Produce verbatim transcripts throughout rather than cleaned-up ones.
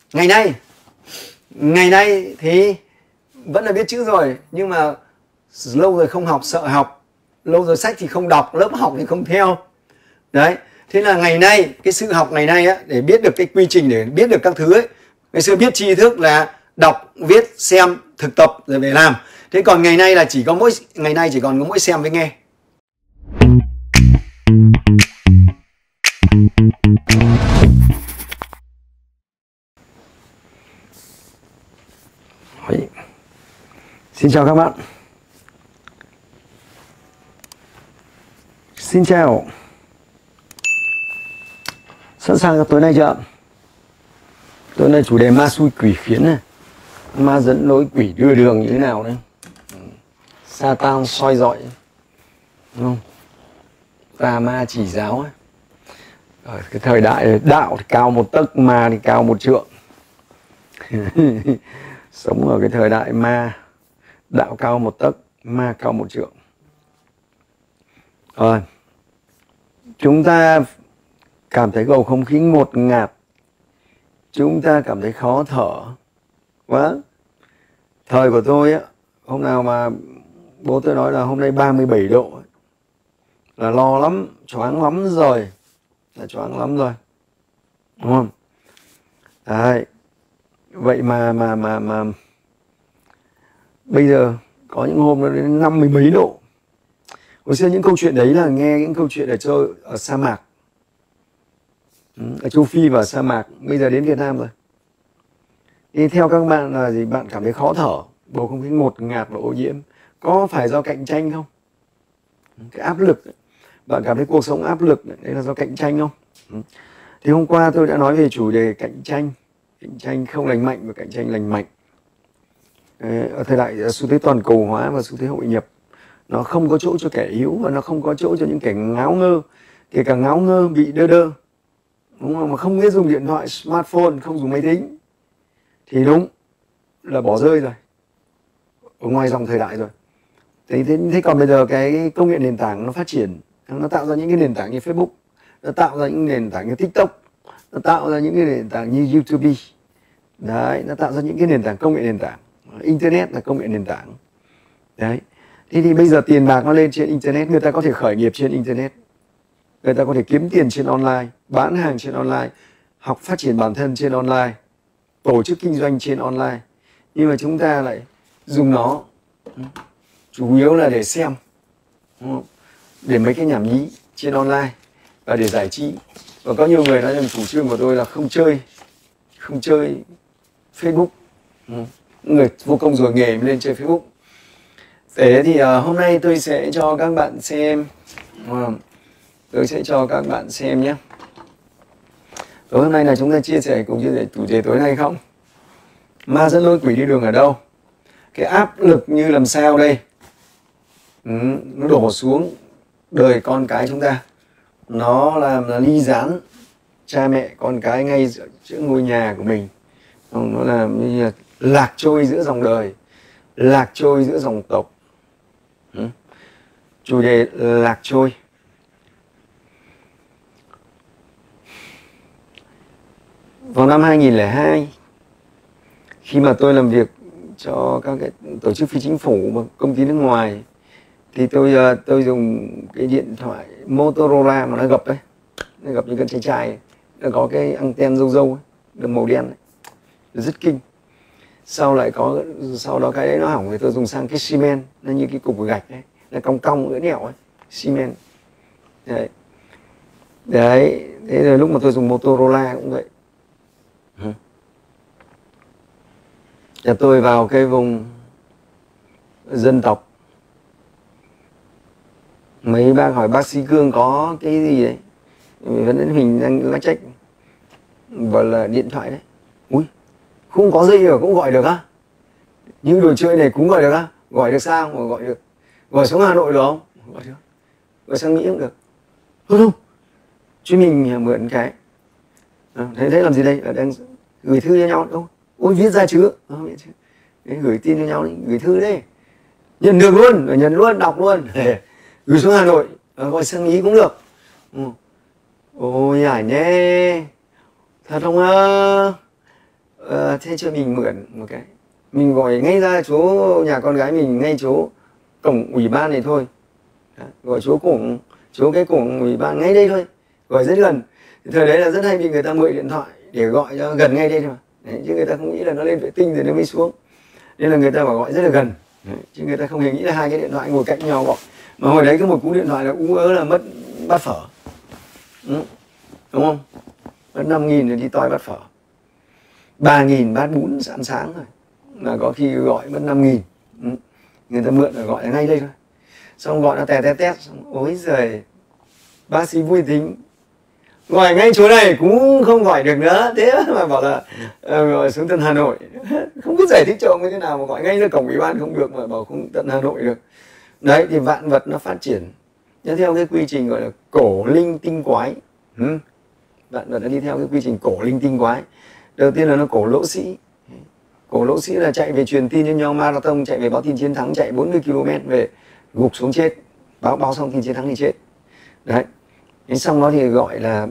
ngày nay ngày nay thì vẫn là biết chữ rồi, nhưng mà lâu rồi không học, sợ học, lâu rồi sách thì không đọc, lớp học thì không theo. Đấy, thế là ngày nay cái sự học ngày nay á, để biết được cái quy trình, để biết được các thứ ấy, ngày xưa biết tri thức là đọc, viết, xem, thực tập rồi về làm. Thế còn ngày nay là chỉ có mỗi ngày nay chỉ còn có mỗi xem với nghe. Xin chào các bạn. Xin chào. Sẵn sàng cho tối nay chưa? Tối nay chủ đề ma xui quỷ khiến này, ma dẫn lối, quỷ đưa đường như thế nào đấy, Satan soi dọi, đúng không? Tà ma chỉ giáo ấy. Ở cái thời đại đạo thì cao một tấc, ma thì cao một trượng. Sống ở cái thời đại ma, đạo cao một tấc, ma cao một trượng. Rồi, chúng ta cảm thấy bầu không khí ngột ngạt, chúng ta cảm thấy khó thở quá. Thời của tôi á, hôm nào mà bố tôi nói là hôm nay ba mươi bảy độ ấy, là lo lắm, choáng lắm rồi, là choáng lắm rồi, đúng không? Đấy, vậy mà mà mà mà bây giờ có những hôm nó đến năm mươi mấy độ. Hồi xưa những câu chuyện đấy là nghe những câu chuyện ở châu ở sa mạc, ở châu Phi và sa mạc. Bây giờ đến Việt Nam rồi. Thì theo các bạn là gì? Bạn cảm thấy khó thở, bầu không khí ngột ngạt và ô nhiễm, có phải do cạnh tranh không? Cái áp lực, bạn cảm thấy cuộc sống áp lực, đấy là do cạnh tranh không? Thì hôm qua tôi đã nói về chủ đề cạnh tranh, cạnh tranh không lành mạnh và cạnh tranh lành mạnh. Ở thời đại xu thế toàn cầu hóa và xu thế hội nhập, nó không có chỗ cho kẻ yếu và nó không có chỗ cho những kẻ ngáo ngơ. Kể cả ngáo ngơ bị đơ đơ, đúng không? Mà không biết dùng điện thoại smartphone, không dùng máy tính thì đúng là bỏ rơi rồi, ở ngoài dòng thời đại rồi. Thế, thế, thế còn bây giờ cái công nghệ nền tảng nó phát triển, nó tạo ra những cái nền tảng như Facebook, nó tạo ra những nền tảng như TikTok, nó tạo ra những cái nền tảng như YouTube. Đấy, nó tạo ra những cái nền tảng công nghệ nền tảng. Internet là công nghệ nền tảng. Đấy. Thế thì bây giờ tiền bạc nó lên trên Internet, người ta có thể khởi nghiệp trên Internet, người ta có thể kiếm tiền trên online, bán hàng trên online, học phát triển bản thân trên online, tổ chức kinh doanh trên online. Nhưng mà chúng ta lại dùng nó chủ yếu là để xem, để mấy cái nhảm nhí trên online và để giải trí. Và có nhiều người nói rằng chủ trương của tôi là không chơi, không chơi Facebook. Người vô công rồi nghề mới lên chơi Facebook. Thế thì uh, hôm nay tôi sẽ cho các bạn xem, uh, tôi sẽ cho các bạn xem nhé. Tối hôm nay là chúng ta chia sẻ cùng chia sẻ chủ đề tối nay không? Ma dẫn lối, quỷ đi đường ở đâu? Cái áp lực như làm sao đây? Ừ, nó đổ xuống đời con cái chúng ta. Nó làm là ly gián cha mẹ con cái ngay giữa, giữa ngôi nhà của mình. Nó làm như là lạc trôi giữa dòng đời, lạc trôi giữa dòng tộc. Ừ. Chủ đề lạc trôi. Vào năm hai nghìn lẻ hai, khi mà tôi làm việc cho các cái tổ chức phi chính phủ và công ty nước ngoài, thì tôi tôi dùng cái điện thoại Motorola mà nó gập đấy, nó gập như con chai chai, nó có cái anten râu râu ấy, được màu đen ấy, rất kinh. Sau lại có sau đó cái đấy nó hỏng thì tôi dùng sang cái xi men, nó như cái cục gạch ấy, nó cong cong ưỡn nẻo ấy, xi men. Đấy. Đấy, thế rồi lúc mà tôi dùng Motorola cũng vậy. Ừ. Và tôi vào cái vùng dân tộc, mấy bác hỏi bác sĩ Cương có cái gì đấy, vẫn đến mình đang lách trách, gọi là điện thoại đấy. Ui, không có dây rồi cũng gọi được á? Những đồ chơi này cũng gọi được á? Gọi được sao mà gọi được? Gọi xuống Hà Nội được không? Gọi được. Gọi sang Mỹ cũng được. Không không, chứ mình mượn cái. À, thế thế làm gì đây? Ở đang gửi thư cho nhau đâu? Ôi viết ra chứ? À, đấy, gửi tin cho nhau đi, gửi thư đấy. Nhận được luôn, nhận luôn, đọc luôn. Gửi xuống Hà Nội, à, gọi sang Mỹ cũng được. Ừ. Ôi nhảy nhé. Thật không á? ờ, thế cho mình mượn một cái, mình gọi ngay ra chỗ nhà con gái mình, ngay chỗ cổng ủy ban này thôi. Đó, gọi chỗ cổng, chỗ cái cổng ủy ban ngay đây thôi, gọi rất gần. Thời đấy là rất hay bị người ta mượn điện thoại để gọi cho gần ngay đây thôi. Đấy, chứ người ta không nghĩ là nó lên vệ tinh rồi nó mới xuống, nên là người ta bảo gọi rất là gần. Đấy, chứ người ta không hề nghĩ là hai cái điện thoại ngồi cạnh nhau gọi. Mà hồi đấy có một cú điện thoại là ú ớ là mất bát phở, ừ. Đúng không? Mất năm nghìn rồi đi toi bát phở, ba nghìn bát bún ăn sáng rồi, mà có khi gọi mất năm nghìn, ừ. Người ta mượn rồi gọi ngay đây thôi. Xong gọi nó tè tét tét, xong ôi giời, bác sĩ vui tính, gọi ngay chỗ này cũng không gọi được nữa. Thế mà bảo là uh, gọi xuống tận Hà Nội. Không biết giải thích cho ông như thế nào mà gọi ngay ra cổng ủy ban không được, mà bảo không tận Hà Nội được. Đấy, thì vạn vật nó phát triển theo cái quy trình gọi là cổ linh tinh quái. ừ. Vạn vật nó đi theo cái quy trình cổ linh tinh quái. Đầu tiên là nó cổ lỗ sĩ. Cổ lỗ sĩ là chạy về truyền tin cho nhau, marathon, chạy về báo tin chiến thắng, chạy bốn mươi ki lô mét về gục xuống chết, báo báo xong tin chiến thắng thì chết. Đấy. Đến xong đó thì gọi là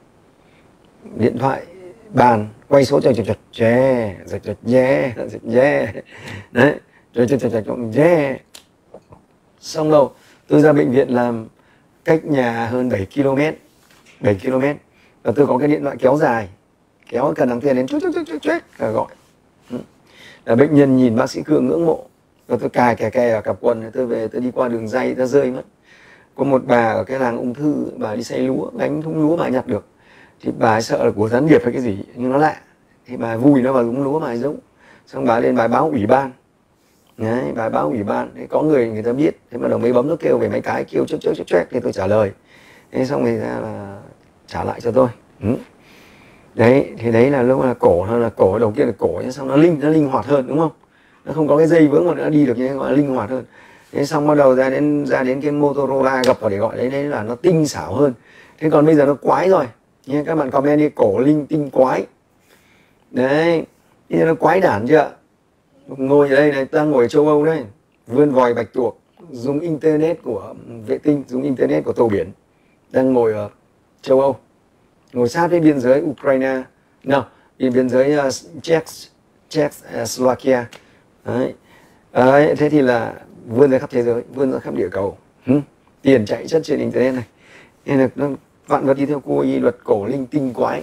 điện thoại bàn quay số cho chật chật che chật chật che chật che. Đấy, rồi chật chật chật che. Xong đâu tôi ra bệnh viện làm cách nhà hơn bảy ki lô mét, bảy ki lô mét, và tôi có cái điện thoại kéo dài, kéo cần đáng tiền đến chút chút chút chút chút là gọi. Là bệnh nhân nhìn bác sĩ Cường ngưỡng mộ, rồi tôi cài kè kè ở cặp quần, tôi về tôi đi qua đường dây ta rơi mất. Có một bà ở cái làng ung thư, bà đi xay lúa, gánh thúng lúa bà nhặt được, thì bà ấy sợ là của gián điệp hay cái gì nhưng nó lạ, thì bà vùi nó vào thúng lúa mà ấy giống. Xong bà lên bà báo ủy ban. Đấy, bà báo ủy ban, thế có người người ta biết, thế mà đầu mới bấm nó kêu về mấy cái, kêu chớp chớp chớp chớp, thì tôi trả lời. Thế xong thì ra là trả lại cho tôi. Ừ. Đấy, thì đấy là lúc là cổ, nó là cổ đầu tiên là cổ, nhưng xong nó linh nó linh hoạt hơn, đúng không? Nó không có cái dây vướng mà nó đi được, nhưng gọi là linh hoạt hơn. Thế xong bắt đầu ra đến ra đến cái Motorola gập vào để gọi đấy, đấy là nó tinh xảo hơn. Thế còn bây giờ nó quái rồi. Nha, các bạn comment đi, cổ linh tinh quái. Đấy, bây giờ nó quái đản chưa? Ngồi ở đây này, ta ngồi ở châu Âu đây, vươn vòi bạch tuộc, dùng internet của vệ tinh, dùng internet của tàu biển, đang ngồi ở châu Âu, ngồi sát với biên giới Ukraine, nào, biên giới uh, Czech, Czech, uh, Slovakia. Đấy. Đấy, thế thì là vươn ra khắp thế giới, vươn ra khắp địa cầu. Hừ? Tiền chạy chất trên internet này, nên là nó vạn vật đi theo cô y luật cổ linh tinh quái.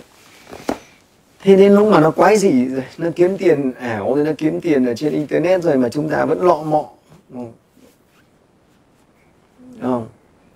Thế nên lúc mà nó quái gì rồi, nó kiếm tiền ảo rồi, nó kiếm tiền ở trên internet rồi mà chúng ta vẫn lọ mọ, đúng không?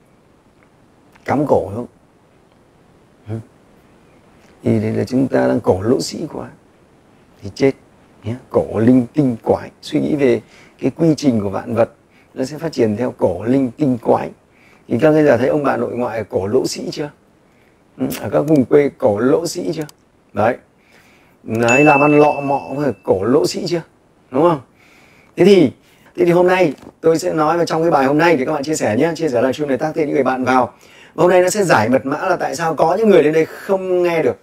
Cắm cổ không? Ừ. Thì đây là chúng ta đang cổ lỗ sĩ quá thì chết. Yeah. Cổ linh tinh quái, suy nghĩ về cái quy trình của vạn vật nó sẽ phát triển theo cổ linh tinh quái. Thì các bây giờ thấy ông bà nội ngoại ở cổ lỗ sĩ chưa? Ừ. Ở các vùng quê cổ lỗ sĩ chưa? Đấy. Đấy, làm ăn lọ mọ với cổ lỗ sĩ chưa? Đúng không? Thế thì thế thì hôm nay tôi sẽ nói vào trong cái bài hôm nay thì các bạn chia sẻ nhé, chia sẻ livestream này, tác tên những người bạn vào. Hôm nay nó sẽ giải mật mã là tại sao có những người lên đây không nghe được.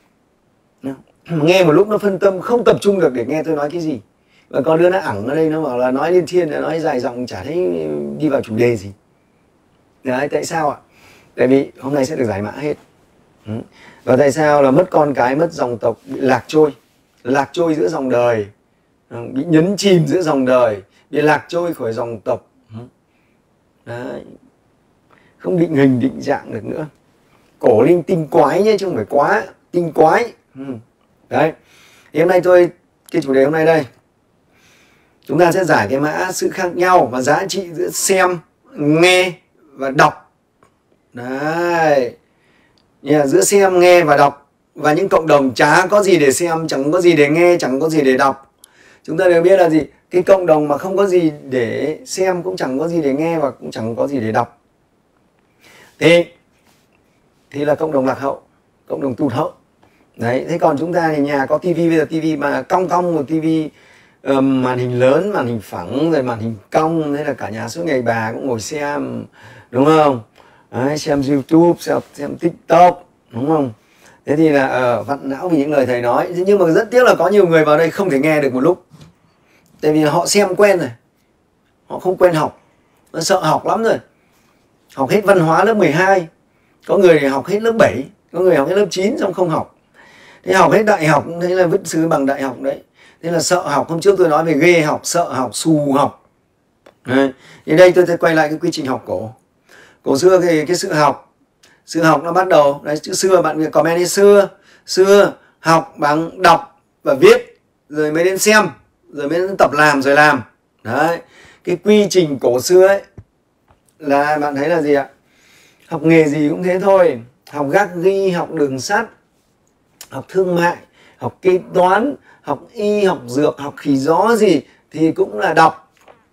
Nghe một lúc nó phân tâm, không tập trung được để nghe tôi nói cái gì. Và có đứa nó ẳng ở đây nó bảo là nói liên thiên, nói dài dòng chả thấy đi vào chủ đề gì. Đấy, tại sao ạ? Tại vì hôm nay sẽ được giải mã hết. Và tại sao là mất con cái, mất dòng tộc, bị lạc trôi, lạc trôi giữa dòng đời, bị nhấn chìm giữa dòng đời, bị lạc trôi khỏi dòng tộc. Đấy. Không định hình định dạng được nữa. Cổ linh tinh quái nhé, chứ không phải quá, tinh quái. Đấy. Thì hôm nay tôi, cái chủ đề hôm nay đây, chúng ta sẽ giải cái mã sự khác nhau và giá trị giữa xem, nghe và đọc. Đấy. Yeah, giữa xem, nghe và đọc. Và những cộng đồng chả có gì để xem, chẳng có gì để nghe, chẳng có gì để đọc. Chúng ta đều biết là gì? Cái cộng đồng mà không có gì để xem, cũng chẳng có gì để nghe và cũng chẳng có gì để đọc, Thì Thì là cộng đồng lạc hậu, cộng đồng tụt hậu. Đấy, thế còn chúng ta thì nhà có tivi, bây giờ tivi mà cong cong một tivi um, màn hình lớn, màn hình phẳng, rồi màn hình cong, thế là cả nhà suốt ngày bà cũng ngồi xem, đúng không? Đấy, xem YouTube, xem, xem TikTok, đúng không? Thế thì là uh, vặn não vì những lời thầy nói. Nhưng mà rất tiếc là có nhiều người vào đây không thể nghe được một lúc. Tại vì họ xem quen rồi, họ không quen học, nó sợ học lắm rồi. Học hết văn hóa lớp mười hai, có người thì học hết lớp bảy, có người học hết lớp chín xong không học. Thế học hết đại học thế là vứt xứ bằng đại học đấy. Thế là sợ học. Hôm trước tôi nói về ghê học, sợ học, xù học. Đấy. Thì đây tôi sẽ quay lại cái quy trình học cổ. Cổ xưa thì cái sự học, sự học nó bắt đầu đấy, chữ xưa bạn việc comment đi, xưa xưa học bằng đọc và viết, rồi mới đến xem, rồi mới đến tập làm rồi làm. Đấy, cái quy trình cổ xưa ấy là bạn thấy là gì ạ? Học nghề gì cũng thế thôi, học gác ghi, học đường sắt, học thương mại, học kế toán, học y, học dược, học khí gió gì thì cũng là đọc.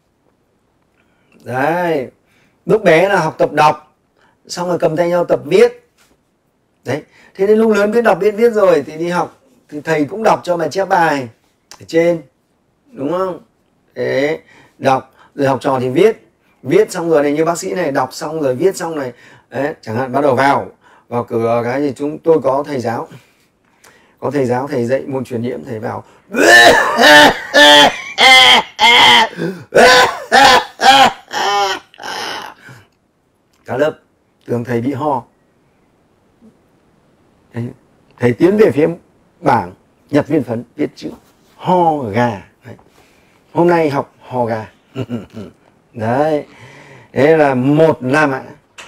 Đấy, lúc bé là học tập đọc, xong rồi cầm tay nhau tập viết. Đấy, thế đến lúc lớn biết đọc biết viết rồi thì đi học thì thầy cũng đọc cho bài chép bài ở trên, đúng không? Thế đọc rồi học trò thì viết, viết xong rồi này, như bác sĩ này đọc xong rồi viết xong này. Đấy, chẳng hạn bắt đầu vào vào cửa cái thì chúng tôi có thầy giáo, có thầy giáo thầy dạy môn truyền nhiễm, thầy vào cả lớp tưởng thầy bị ho. Đấy, thầy tiến về phía bảng, nhặt viên phấn, viết chữ ho gà. Đấy. Hôm nay học ho gà. Đấy, thế là một La Mã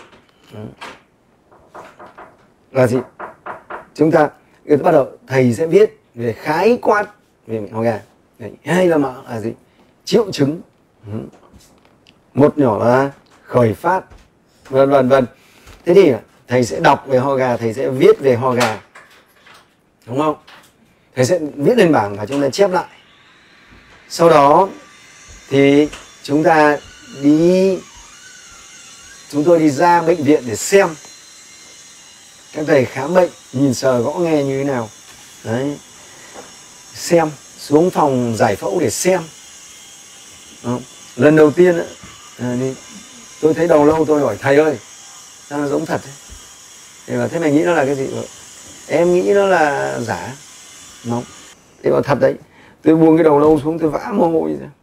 là gì? Chúng ta bắt đầu thầy sẽ viết về khái quát về ho gà. Đấy. Hai La Mã là gì? Triệu chứng. Một nhỏ là khởi phát, vân vân vân. Thế thì thầy sẽ đọc về ho gà, thầy sẽ viết về ho gà, đúng không? Thầy sẽ viết lên bảng và chúng ta chép lại. Sau đó thì chúng ta đi, chúng tôi đi ra bệnh viện để xem các thầy khám bệnh, nhìn sờ gõ nghe như thế nào. Đấy, xem, xuống phòng giải phẫu để xem. Đó. Lần đầu tiên à, đi, tôi thấy đầu lâu, tôi hỏi thầy ơi, sao nó giống thật thế? Thì bảo thế mày nghĩ nó là cái gì? Bảo, em nghĩ nó là giả. Không. Thế bảo thật đấy. Tôi buông cái đầu lâu xuống, tôi vã mồ hôi ra.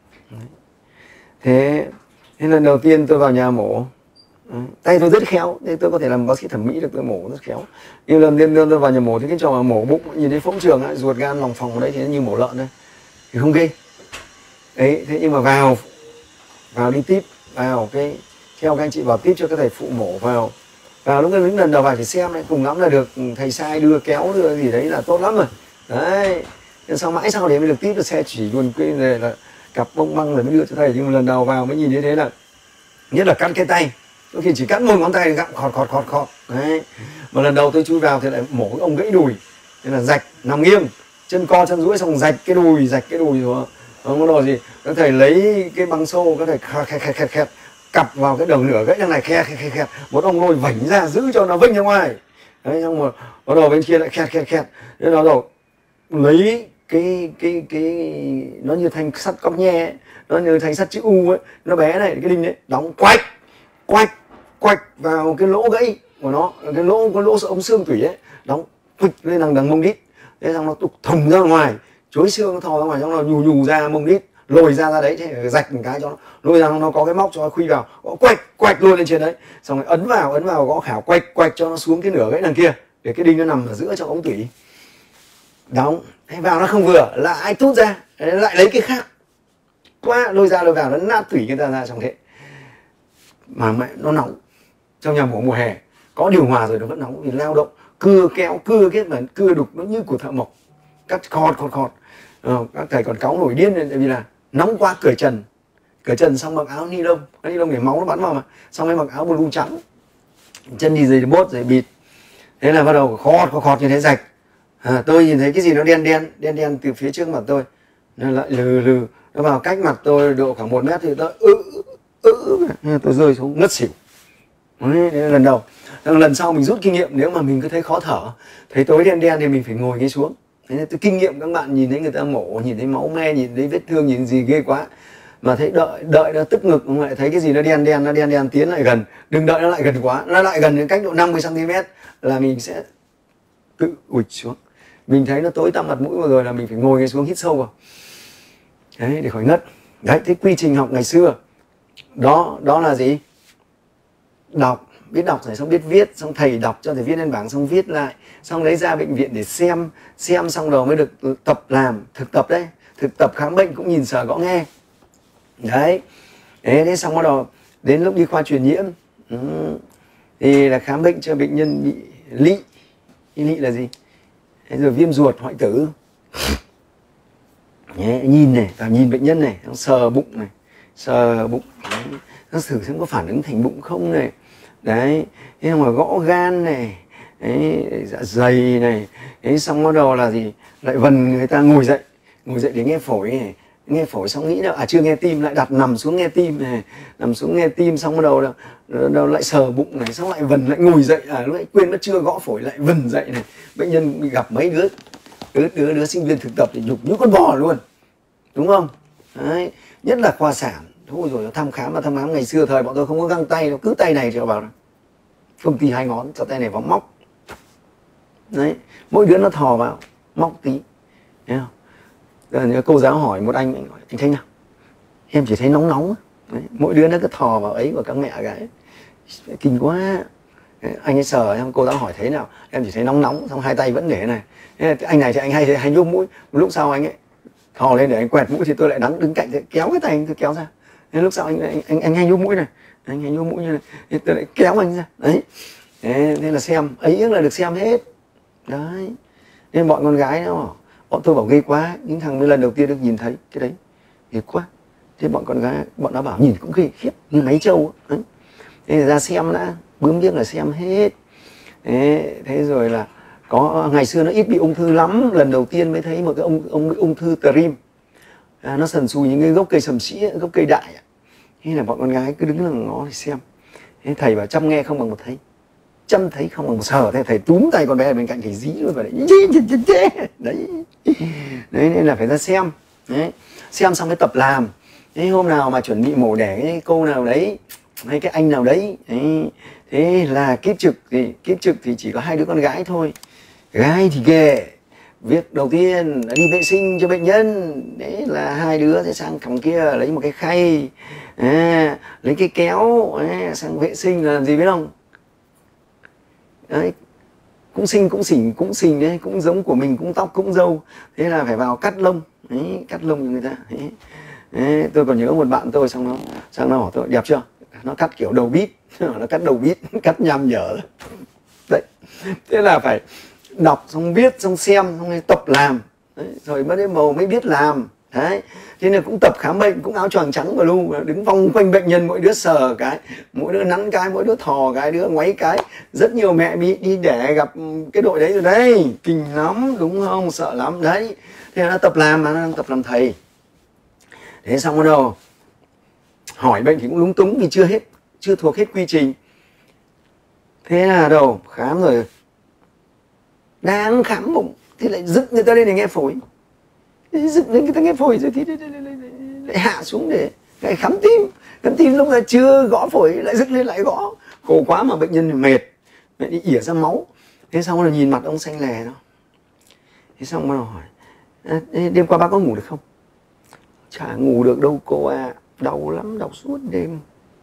Thế, thế lần đầu tiên tôi vào nhà mổ, đấy, tay tôi rất khéo, thế tôi có thể làm bác sĩ thẩm mỹ được, tôi mổ rất khéo. Nhưng lần tiên tôi vào nhà mổ thì cái trò mà mổ bụng, nhìn thấy phẫu trường ấy, ruột gan lòng phòng ở đấy thì nó như mổ lợn đấy, thì không ghê. Đấy, thế nhưng mà vào vào đi tiếp, vào cái theo các anh chị vào tiếp cho các thầy phụ mổ vào. Vào lúc những lần đầu vào phải xem đấy, cùng lắm là được thầy sai đưa kéo đưa gì đấy là tốt lắm rồi. Đấy, nhưng sau mãi sau đấy mới được tiếp, được xe chỉ luôn cái này là cặp bông băng rồi mới đưa cho thầy. Nhưng mà lần đầu vào mới nhìn như thế là, nhất là cắt cái tay, có khi chỉ cắt một ngón tay gặm khọt khọt khọt khọt. Đấy, mà lần đầu tôi chui vào thì lại mổ cái ông gãy đùi, thế là rạch nằm nghiêng, chân co chân duỗi xong rạch cái đùi, rạch cái đùi rồi. Không có đồ gì, các thầy lấy cái băng xô, các thầy khẹt khẹt khẹt khẹt cặp vào cái đầu nửa gãy đằng này, khe khe khe khe, một ông lôi vảnh ra giữ cho nó vênh ra ngoài. Đấy, xong rồi bắt đầu bên kia lại kẹt kẹt kẹt, thế nó đầu lấy cái cái cái nó như thanh sắt cóc nhe ấy, nó như thanh sắt chữ U ấy, nó bé này, cái đinh đấy đóng quạch quạch quạch vào cái lỗ gãy của nó, cái lỗ cái lỗ ống xương tủy ấy, đóng quịch lên đằng đằng mông đít. Thế xong nó tụt thùng ra ngoài, chối xương nó thò ra ngoài, xong nó nhù nhù ra mông đít, lồi ra ra đấy, thế rạch một cái cho nó lôi ra, nó có cái móc cho nó khuy vào, gõ quạch quạch luôn lên trên đấy, xong rồi ấn vào ấn vào gõ khảo quạch quạch cho nó xuống cái nửa gãy đằng kia, để cái đinh nó nằm ở giữa trong ống tủy. Đóng, thế vào nó không vừa, lại tút ra, lại lấy cái khác, quá lôi ra lôi vào, nó nát tủy người ta ra trong thế. Mà mẹ nó nóng, trong nhà mổ mùa hè có điều hòa rồi nó vẫn nóng vì lao động, cưa kéo cưa kết mà cưa đục nó như của thợ mộc, cắt khọt khọt khọt. Ờ, các thầy còn cáu nổi điên lên vì là nóng quá, cởi trần, cởi trần xong mặc áo ni lông, áo ni lông để máu nó bắn vào mà, xong mới mặc áo blue trắng, chân đi giày bốt giày bịt. Thế là bắt đầu khọt khọt khọt như thế rạch. À, tôi nhìn thấy cái gì nó đen đen đen đen từ phía trước mặt tôi, nó lại lừ lừ, nó vào cách mặt tôi độ khoảng một mét thì tôi ư ư tôi rơi xuống ngất xỉu. Đấy, lần đầu. Lần sau mình rút kinh nghiệm, nếu mà mình cứ thấy khó thở, thấy tối đen đen thì mình phải ngồi ngay xuống. Thế nên tôi kinh nghiệm các bạn nhìn thấy người ta mổ, nhìn thấy máu me, nhìn thấy vết thương, nhìn gì ghê quá, mà thấy đợi đợi nó tức ngực, không lại thấy cái gì nó đen đen nó đen đen tiến lại gần, đừng đợi nó lại gần quá, nó lại gần đến cách độ năm mươi xăng ti mét là mình sẽ tự ụt xuống. Mình thấy nó tối tăm mặt mũi vừa rồi là mình phải ngồi ngay xuống hít sâu vào, đấy, để khỏi ngất. Đấy, thế quy trình học ngày xưa đó đó là gì? Đọc biết đọc rồi, xong biết viết, xong thầy đọc cho thầy viết lên bảng, xong viết lại, xong lấy ra bệnh viện để xem, xem xong rồi mới được tập làm, thực tập đấy, thực tập khám bệnh cũng nhìn sờ gõ nghe. Đấy, thế, thế xong bắt đầu đến lúc đi khoa truyền nhiễm, ừ, thì là khám bệnh cho bệnh nhân bị lị. Lị là gì? Thế rồi viêm ruột hoại tử. Đấy, nhìn này, và nhìn bệnh nhân này, sờ bụng này, sờ bụng, nó thử xem có phản ứng thành bụng không này. Đấy, thế mà gõ gan này, đấy, dạ dày này, đấy, xong bắt đầu là gì? Lại vần người ta ngồi dậy, ngồi dậy để nghe phổi này, nghe phổi xong nghĩ là à chưa nghe tim, lại đặt nằm xuống nghe tim này, nằm xuống nghe tim, xong bắt đầu là, đầu lại sờ bụng này, xong lại vần lại ngồi dậy, à lúc lại quên nó chưa gõ phổi lại vần dậy này. Bệnh nhân bị gặp mấy đứa đứa đứa, đứa sinh viên thực tập thì nhục như con bò luôn, đúng không? Đấy, nhất là khoa sản. Thôi rồi thăm khám và thăm khám ngày xưa thời bọn tôi không có găng tay, nó cứ tay này cho vào công ty hai ngón, cho tay này vào móc. Đấy, mỗi đứa nó thò vào móc tí, thấy không? Rồi cô giáo hỏi một anh, anh hỏi anh Thanh nào, em chỉ thấy nóng nóng. Đấy, mỗi đứa nó cứ thò vào ấy của các mẹ cái kinh quá. Đấy, anh ấy sờ, em cô giáo hỏi thế nào, em chỉ thấy nóng nóng, xong hai tay vẫn để này. Thế anh này thì anh hay hay nhôm mũi, một lúc sau anh ấy thò lên để anh quẹt mũi thì tôi lại đứng đứng cạnh thì kéo cái tay anh tôi kéo ra. Thế lúc sau anh anh anh, anh hay nhôm mũi này, anh hay nhôm mũi như này, thì tôi lại kéo anh ra. Đấy, thế, thế là xem ấy là được xem hết. Đấy, nên bọn con gái nó bọn tôi bảo ghê quá, những thằng mới lần đầu tiên được nhìn thấy cái đấy ghê quá. Thế bọn con gái bọn nó bảo nhìn cũng ghê khiếp như máy trâu. Đấy, thế ra xem đã, bướm biết là xem hết. Thế, thế rồi là có ngày xưa nó ít bị ung thư lắm, lần đầu tiên mới thấy một cái ông ông ung thư trim, à, nó sần sùi những cái gốc cây sầm sĩ, gốc cây đại. Thế là bọn con gái cứ đứng là ngó để xem. Thế thầy bảo chăm nghe không bằng một thấy, chăm thấy không bằng một sờ. Thế thầy túm tay con bé ở bên cạnh thầy dí luôn vào đấy. Đấy, đấy nên là phải ra xem. Đấy, xem xong cái tập làm. Thế hôm nào mà chuẩn bị mổ đẻ cái cô nào đấy hay cái anh nào đấy, đấy, thế là kiếp trực thì kiếp trực thì chỉ có hai đứa con gái thôi. Gái thì ghê, việc đầu tiên là đi vệ sinh cho bệnh nhân. Đấy là hai đứa sẽ sang cổng kia lấy một cái khay, à, lấy cái kéo, à, sang vệ sinh là làm gì biết không? Đấy, cũng xinh cũng xỉn cũng xình đấy, cũng giống của mình, cũng tóc cũng râu. Thế là phải vào cắt lông, đấy, cắt lông cho người ta. Đấy. Đấy, tôi còn nhớ một bạn tôi xong nó sang nó hỏi tôi đẹp chưa, nó cắt kiểu đầu bít, nó cắt đầu bít, cắt nham nhở. Đấy, thế là phải đọc xong viết xong xem xong tập làm. Đấy, rồi mới đến màu mới biết làm. Đấy, thế nên cũng tập khám bệnh, cũng áo choàng trắng và lu, đứng vòng quanh bệnh nhân, mỗi đứa sờ cái, mỗi đứa nắn cái, mỗi đứa thò cái, đứa ngoáy cái. Rất nhiều mẹ bị đi để gặp cái đội đấy rồi đấy, kinh lắm đúng không, sợ lắm đấy. Thế là tập làm mà, nó tập làm thầy. Thế xong bắt đầu hỏi bệnh thì cũng lúng túng vì chưa hết, chưa thuộc hết quy trình. Thế là đầu khám rồi, đang khám bụng thì lại dựng người ta lên để nghe phổi, dựng lên người ta nghe phổi rồi thì lại hạ xuống để lại khám tim. Khám tim lúc ra chưa gõ phổi lại dựng lên lại gõ, khổ quá mà bệnh nhân mệt, mẹ đi ỉa ra máu. Thế xong rồi nhìn mặt ông xanh lè đó. Thế xong bắt đầu hỏi à, đêm qua bác có ngủ được không? Chả ngủ được đâu cô à, đau lắm, đau suốt đêm.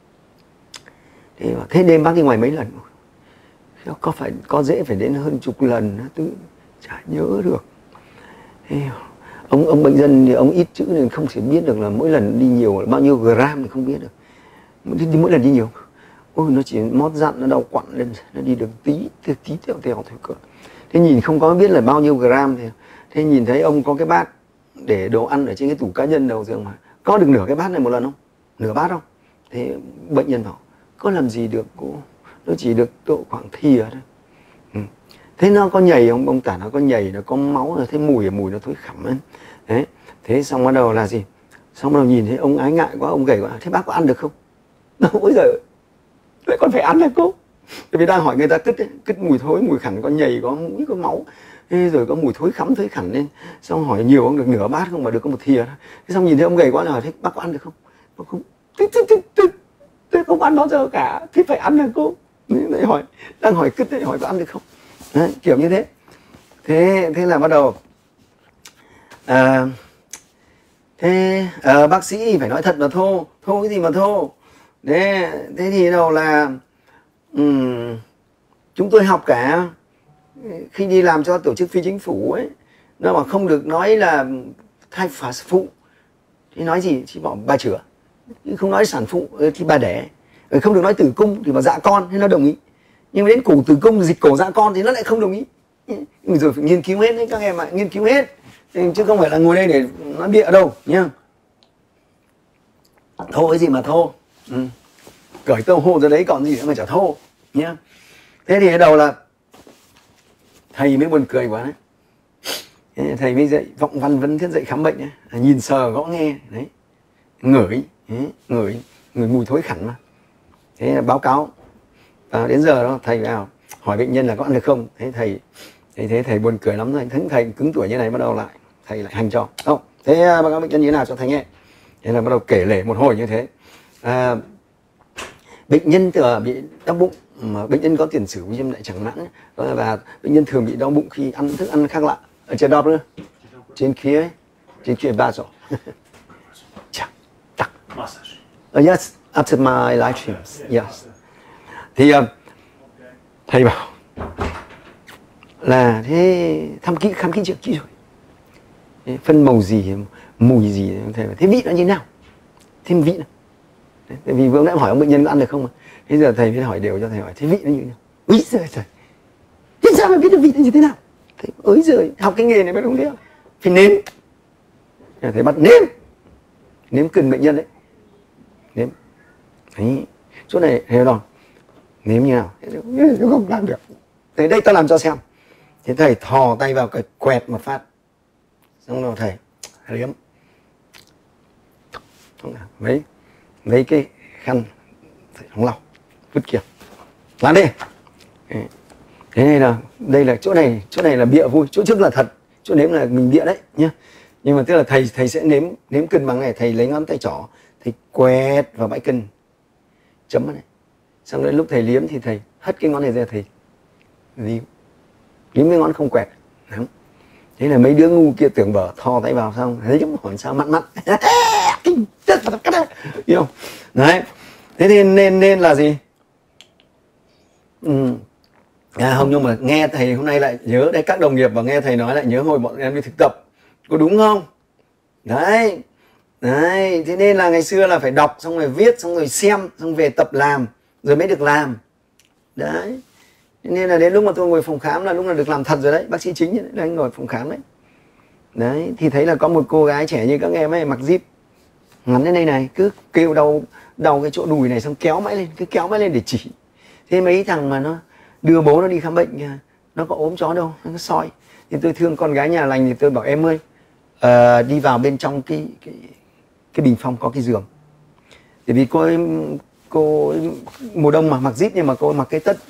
Thế, thế đêm bác đi ngoài mấy lần? Có phải có dễ phải đến hơn chục lần, tôi chả nhớ được. Thế, ông ông bệnh dân thì ông ít chữ nên không thể biết được là mỗi lần đi nhiều là bao nhiêu gram thì không biết được. Đi mỗi lần đi nhiều, ôi nó chỉ mót dặn, nó đau quặn lên, nó đi được tí tí tẹo tẹo thôi cơ. Thế nhìn không có biết là bao nhiêu gram thì thế nhìn thấy ông có cái bát để đồ ăn ở trên cái tủ cá nhân đầu giường mà có được nửa cái bát này một lần không? Nửa bát không? Thế bệnh nhân bảo có làm gì được cô, nó chỉ được độ khoảng thìa thôi. Ừ. Thế nó có nhầy không? Ông tả nó có nhầy, nó có máu, nó thấy mùi mùi nó thối khẩm ấy. Đấy, thế xong bắt đầu là gì? Xong bắt đầu nhìn thấy ông ái ngại quá, ông gầy quá, thế bác có ăn được không? Ôi giời, lại còn phải ăn hả cô? Tại vì đang hỏi người ta cứt ấy, cứt mùi thối, mùi khẳng, có nhầy, có mũi, có máu. Thế rồi có mùi thối khắm, thối khẳng lên. Xong hỏi nhiều ông được nửa bát không mà được có một thìa thôi. Thế xong nhìn thấy ông gầy quá là hỏi thế bác có ăn được không? Bác không. Thế, thế, thế, thế, thế không ăn bao giờ cả, thế phải ăn hả cô? Đấy, hỏi, đang hỏi cứt đấy, hỏi có ăn được không? Đấy, kiểu như thế. Thế thế là bắt đầu à, thế à, bác sĩ phải nói thật mà thô, thô cái gì mà thô. Thế, thế thì đầu là um, chúng tôi học cả khi đi làm cho tổ chức phi chính phủ ấy, nó mà không được nói là thai phá phụ thì nói gì, chỉ bảo bà chữa, không nói sản phụ thì bà đẻ, không được nói tử cung thì bảo dạ con, thì nó đồng ý. Nhưng mà đến cổ tử cung, dịch cổ dạ con thì nó lại không đồng ý. Rồi phải nghiên cứu hết đấy các em ạ, nghiên cứu hết, chứ không phải là ngồi đây để nói bịa đâu nhá. Thô cái gì mà thô, ừ. Cởi tâu hô ra đấy còn gì nữa mà chả thô nhá. Thế thì ở đầu là thầy mới buồn cười quá đấy. Thầy mới dạy vọng văn vấn thiết dạy khám bệnh ấy. Nhìn sờ gõ nghe đấy, ngửi đấy, ngửi ngửi mùi thối khẳn mà. Thế là báo cáo à, đến giờ đó thầy vào hỏi bệnh nhân là có ăn được không. Thế thầy thế thế thầy buồn cười lắm rồi. Thấy thầy cứng tuổi như này bắt đầu lại thầy lại hành cho không. Thế báo cáo bệnh nhân như thế nào cho thầy nghe. Thế là bắt đầu kể lể một hồi như thế. À, bệnh nhân từ bị đau bụng, mà bệnh nhân có tiền sử viêm đại tràng mãn, và bệnh nhân thường bị đau bụng khi ăn thức ăn khác lạ. Ở trên đó nữa, trên kia ấy, trên kia ba rồi. Chà, tắc. Uh, yes, after my live streams, yes. Thì uh, thầy bảo là thế thăm kỹ, khám kỹ chưa, kỹ rồi. Thế, phân màu gì, mùi gì, thầy bảo thế vị nó như nào, thêm vị nào. Tại vì vừa nãy hỏi ông bệnh nhân có ăn được không mà. Thế giờ thầy mới hỏi đều cho thầy hỏi thế vị nó như thế nào. Úi giời trời, thế sao mà biết được vị nó như thế nào. Thầy ối giời, học cái nghề này mới đúng thế. Phải nếm. Thầy bắt nếm, nếm cân bệnh nhân đấy, nếm. Đấy, chỗ này thấy không, nếm như nào, nó không làm được. Thế đây ta làm cho xem. Thế thầy thò tay vào cái quẹt một phát, xong rồi thầy liếm, mấy mấy cái khăn thầy không lau, vứt kia, làm đi. Thế này là đây là chỗ này, chỗ này là bịa vui, chỗ trước là thật, chỗ nếm là mình bịa đấy nhá. Nhưng mà tức là thầy thầy sẽ nếm nếm cân bằng này, thầy lấy ngón tay trỏ, thầy quẹt vào bãi cân, chấm vào này. Xong đến lúc thầy liếm thì thầy hất cái ngón này ra, thầy liếm, liếm cái ngón không quẹt. Đúng. Thế là mấy đứa ngu kia tưởng bở thò tay vào xong thấy chứ hỏi sao mặn mặn. Hiểu không? Đấy. Thế thì nên nên là gì? Ừ. À, không, nhưng mà nghe thầy hôm nay lại nhớ đấy, các đồng nghiệp và nghe thầy nói lại nhớ hồi bọn em đi thực tập, có đúng không? Đấy. Đấy, thế nên là ngày xưa là phải đọc xong rồi viết xong rồi xem xong về tập làm rồi mới được làm. Đấy. Thế nên là đến lúc mà tôi ngồi phòng khám là lúc là được làm thật rồi đấy, bác sĩ chính đấy, anh ngồi phòng khám đấy. Đấy, thì thấy là có một cô gái trẻ như các em ấy mặc zip ngắn đến đây này, cứ kêu đau đau cái chỗ đùi này xong kéo mãi lên, cứ kéo mãi lên để chỉ. Thế mấy thằng mà nó đưa bố nó đi khám bệnh, nó có ốm chó đâu, nó soi. Thì tôi thương con gái nhà lành thì tôi bảo em ơi, uh, đi vào bên trong cái cái cái bình phong có cái giường. Tại vì cô ấy, cô ấy, mùa đông mà mặc zip nhưng mà cô ấy mặc cái tất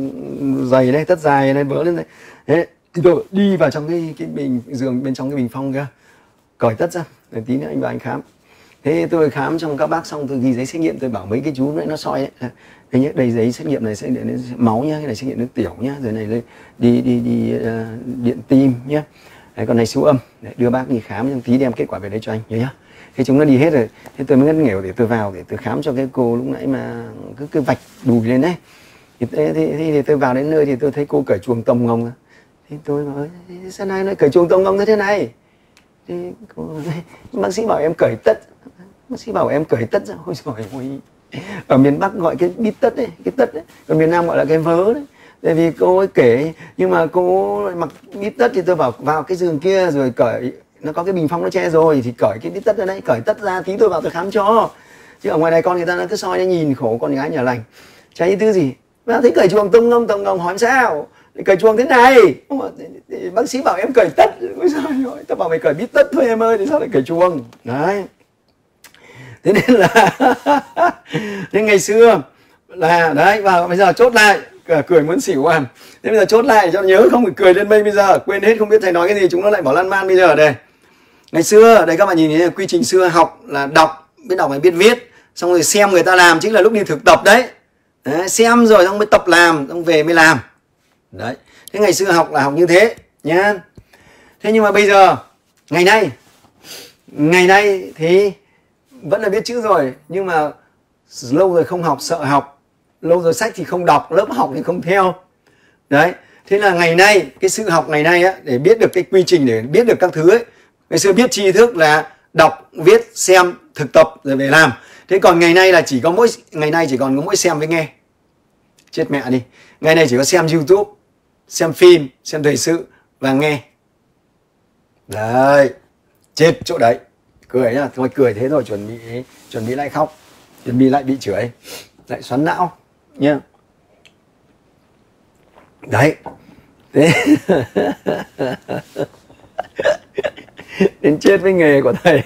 dày đây, tất dài này vỡ lên đây. Thế thì tôi đi vào trong cái cái bình giường bên trong cái bình phong kia, cởi tất ra, để tí nữa anh vào anh khám. Thế tôi khám xong các bác xong tôi ghi giấy xét nghiệm, tôi bảo mấy cái chú nữa nó soi đấy. Đây nhé, đây giấy xét nghiệm này sẽ điện máu nhá, cái này xét nghiệm nước tiểu nhá, rồi này đi đi đi, đi uh, điện tim nhá. Đấy, còn này siêu âm, để đưa bác đi khám, nhưng tí đem kết quả về đây cho anh nhá. Thế chúng nó đi hết rồi, thế tôi mới ngất nghèo để tôi vào để tôi khám cho cái cô lúc nãy mà cứ cứ vạch đùi lên đấy. Thì, thì, thì, thì tôi vào đến nơi thì tôi thấy cô cởi chuồng tông ngông ra. Thì tôi bảo sao nay nó cởi chuồng tông ngông thế này? Thì cô, bác sĩ bảo em cởi tất, bác sĩ bảo em cởi tất ra. Ôi trời ơi, ở miền Bắc gọi cái bít tất đấy, cái tất đấy, ở miền Nam gọi là cái vớ đấy. Tại vì cô ấy kể, nhưng mà cô mặc bít tất thì tôi bảo vào cái giường kia rồi cởi, nó có cái bình phong nó che rồi thì cởi cái bít tất ra đấy, cởi tất ra tí tôi vào tôi khám cho. Chứ ở ngoài này con người ta nó cứ soi nó nhìn khổ con gái nhà lành. Chả ý tư gì. Mà thấy cởi chuồng tông ngông tông ngông hỏi sao? Cởi chuồng thế này. Bác sĩ bảo em cởi tất. Ôi trời ơi, tao bảo mày cởi bít tất thôi em ơi, thì sao lại cởi chuồng? Đấy. Thế nên là nên ngày xưa là đấy, và bây giờ chốt lại, cười muốn xỉu à. Thế bây giờ chốt lại cho nhớ, không phải cười lên mây bây giờ, quên hết không biết thầy nói cái gì chúng nó lại bỏ lan man bây giờ đây. Ngày xưa đây các bạn nhìn thấy quy trình xưa học là đọc, biết đọc phải biết viết, xong rồi xem người ta làm, chính là lúc đi thực tập đấy. Đấy, xem rồi xong mới tập làm, xong về mới làm. Đấy. Thế ngày xưa học là học như thế nhá. Thế nhưng mà bây giờ ngày nay ngày nay thì vẫn là biết chữ rồi, nhưng mà lâu rồi không học, sợ học. lâu rồi sách thì không đọc, lớp học thì không theo. Đấy, thế là ngày nay cái sự học ngày nay á, để biết được cái quy trình, để biết được các thứ ấy, ngày xưa biết tri thức là đọc, viết, xem, thực tập rồi về làm. Thế còn ngày nay là chỉ có mỗi ngày nay chỉ còn có mỗi xem với nghe. Chết mẹ đi. Ngày nay chỉ có xem YouTube, xem phim, xem thời sự và nghe. Đấy, chết chỗ đấy. Cười nhá, thôi cười thế rồi chuẩn bị chuẩn bị lại khóc, chuẩn bị lại bị chửi, lại xoắn não nhá. Đấy. Thế đến chết với nghề của thầy.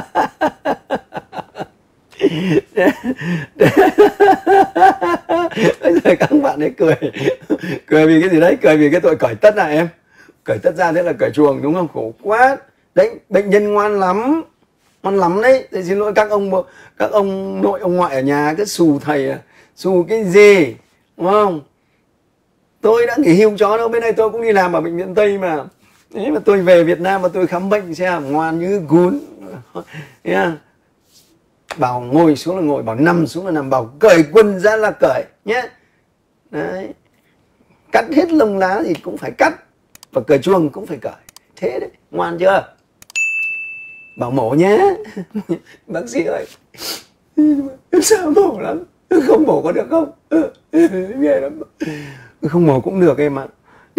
Bây giờ các bạn ấy cười cười vì cái gì đấy, cười vì cái tội cởi tất à em, cởi tất ra thế là cởi chuồng đúng không? Khổ quá đấy, bệnh nhân ngoan lắm, ngoan lắm đấy. Thì xin lỗi các ông các ông nội ông ngoại ở nhà cứ xù thầy à, xù cái gì đúng không? Tôi đã nghỉ hưu chó đâu, bên đây tôi cũng đi làm ở bệnh viện Tây mà. Thế mà tôi về Việt Nam mà tôi khám bệnh xem ngoan như cún. Yeah. Bảo ngồi xuống là ngồi, bảo nằm xuống là nằm, bảo cởi quần ra là cởi nhé. Đấy. Cắt hết lông lá thì cũng phải cắt, và cởi chuồng cũng phải cởi. Thế đấy, ngoan chưa? Bảo mổ nhé. Bác sĩ ơi, sao mổ lắm, không mổ có được không? Ghê lắm. Không mổ cũng được em ạ.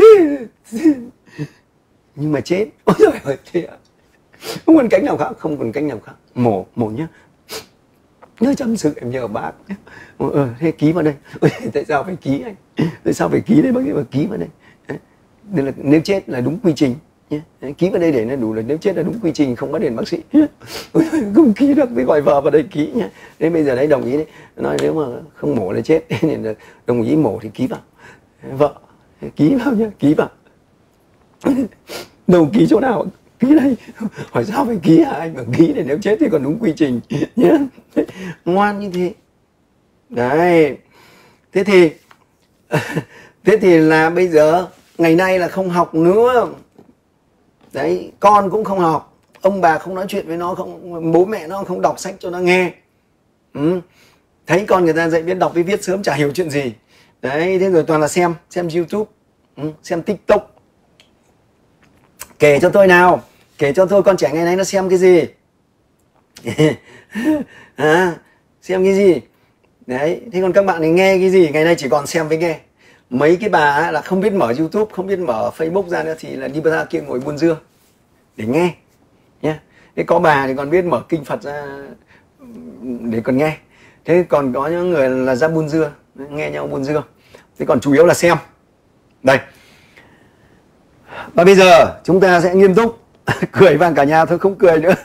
Nhưng mà chết. Ôi trời ơi, thế à? Không còn cách nào khác, không còn cách nào khác. Mổ, mổ nhé. Nhớ chăm sự em nhờ bác. Ờ, thế ký vào đây. Ôi, tại sao phải ký anh? Tại sao phải ký đây bác sĩ? Mà ký vào đây. Nên là nếu chết là đúng quy trình nhé. Ký vào đây để nó đủ là nếu chết là đúng quy trình, không bắt đền bác sĩ. Ôi, không ký được thì gọi vợ vào đây ký nhé. Thế bây giờ đấy đồng ý đấy. Nói nếu mà không mổ là chết, nên là đồng ý mổ thì ký vào. Vợ ký vào nhé, ký vào. Đâu ký chỗ nào? Ký đây. Hỏi sao phải ký hả anh? Mà ký để nếu chết thì còn đúng quy trình nhé. Ngoan như thế. Đấy. Thế thì thế thì là bây giờ ngày nay là không học nữa. Đấy, con cũng không học, ông bà không nói chuyện với nó, không bố mẹ nó không đọc sách cho nó nghe. Ừ. Thấy con người ta dạy biết đọc biết viết sớm chả hiểu chuyện gì. Đấy, thế rồi toàn là xem, xem YouTube, ừ, xem TikTok. Kể cho tôi nào, kể cho tôi con trẻ ngày nay nó xem cái gì? À, xem cái gì? Đấy, thế còn các bạn thì nghe cái gì? Ngày nay chỉ còn xem với nghe. Mấy cái bà ấy là không biết mở YouTube, không biết mở Facebook ra nữa thì là đi ra kia ngồi buôn dưa để nghe nhé. Thế có bà thì còn biết mở kinh Phật ra để còn nghe. Thế còn có những người là ra buôn dưa, nghe nhau buôn dưa. Thế còn chủ yếu là xem. Đây. Và bây giờ chúng ta sẽ nghiêm túc. Cười vang cả nhà thôi, không cười nữa.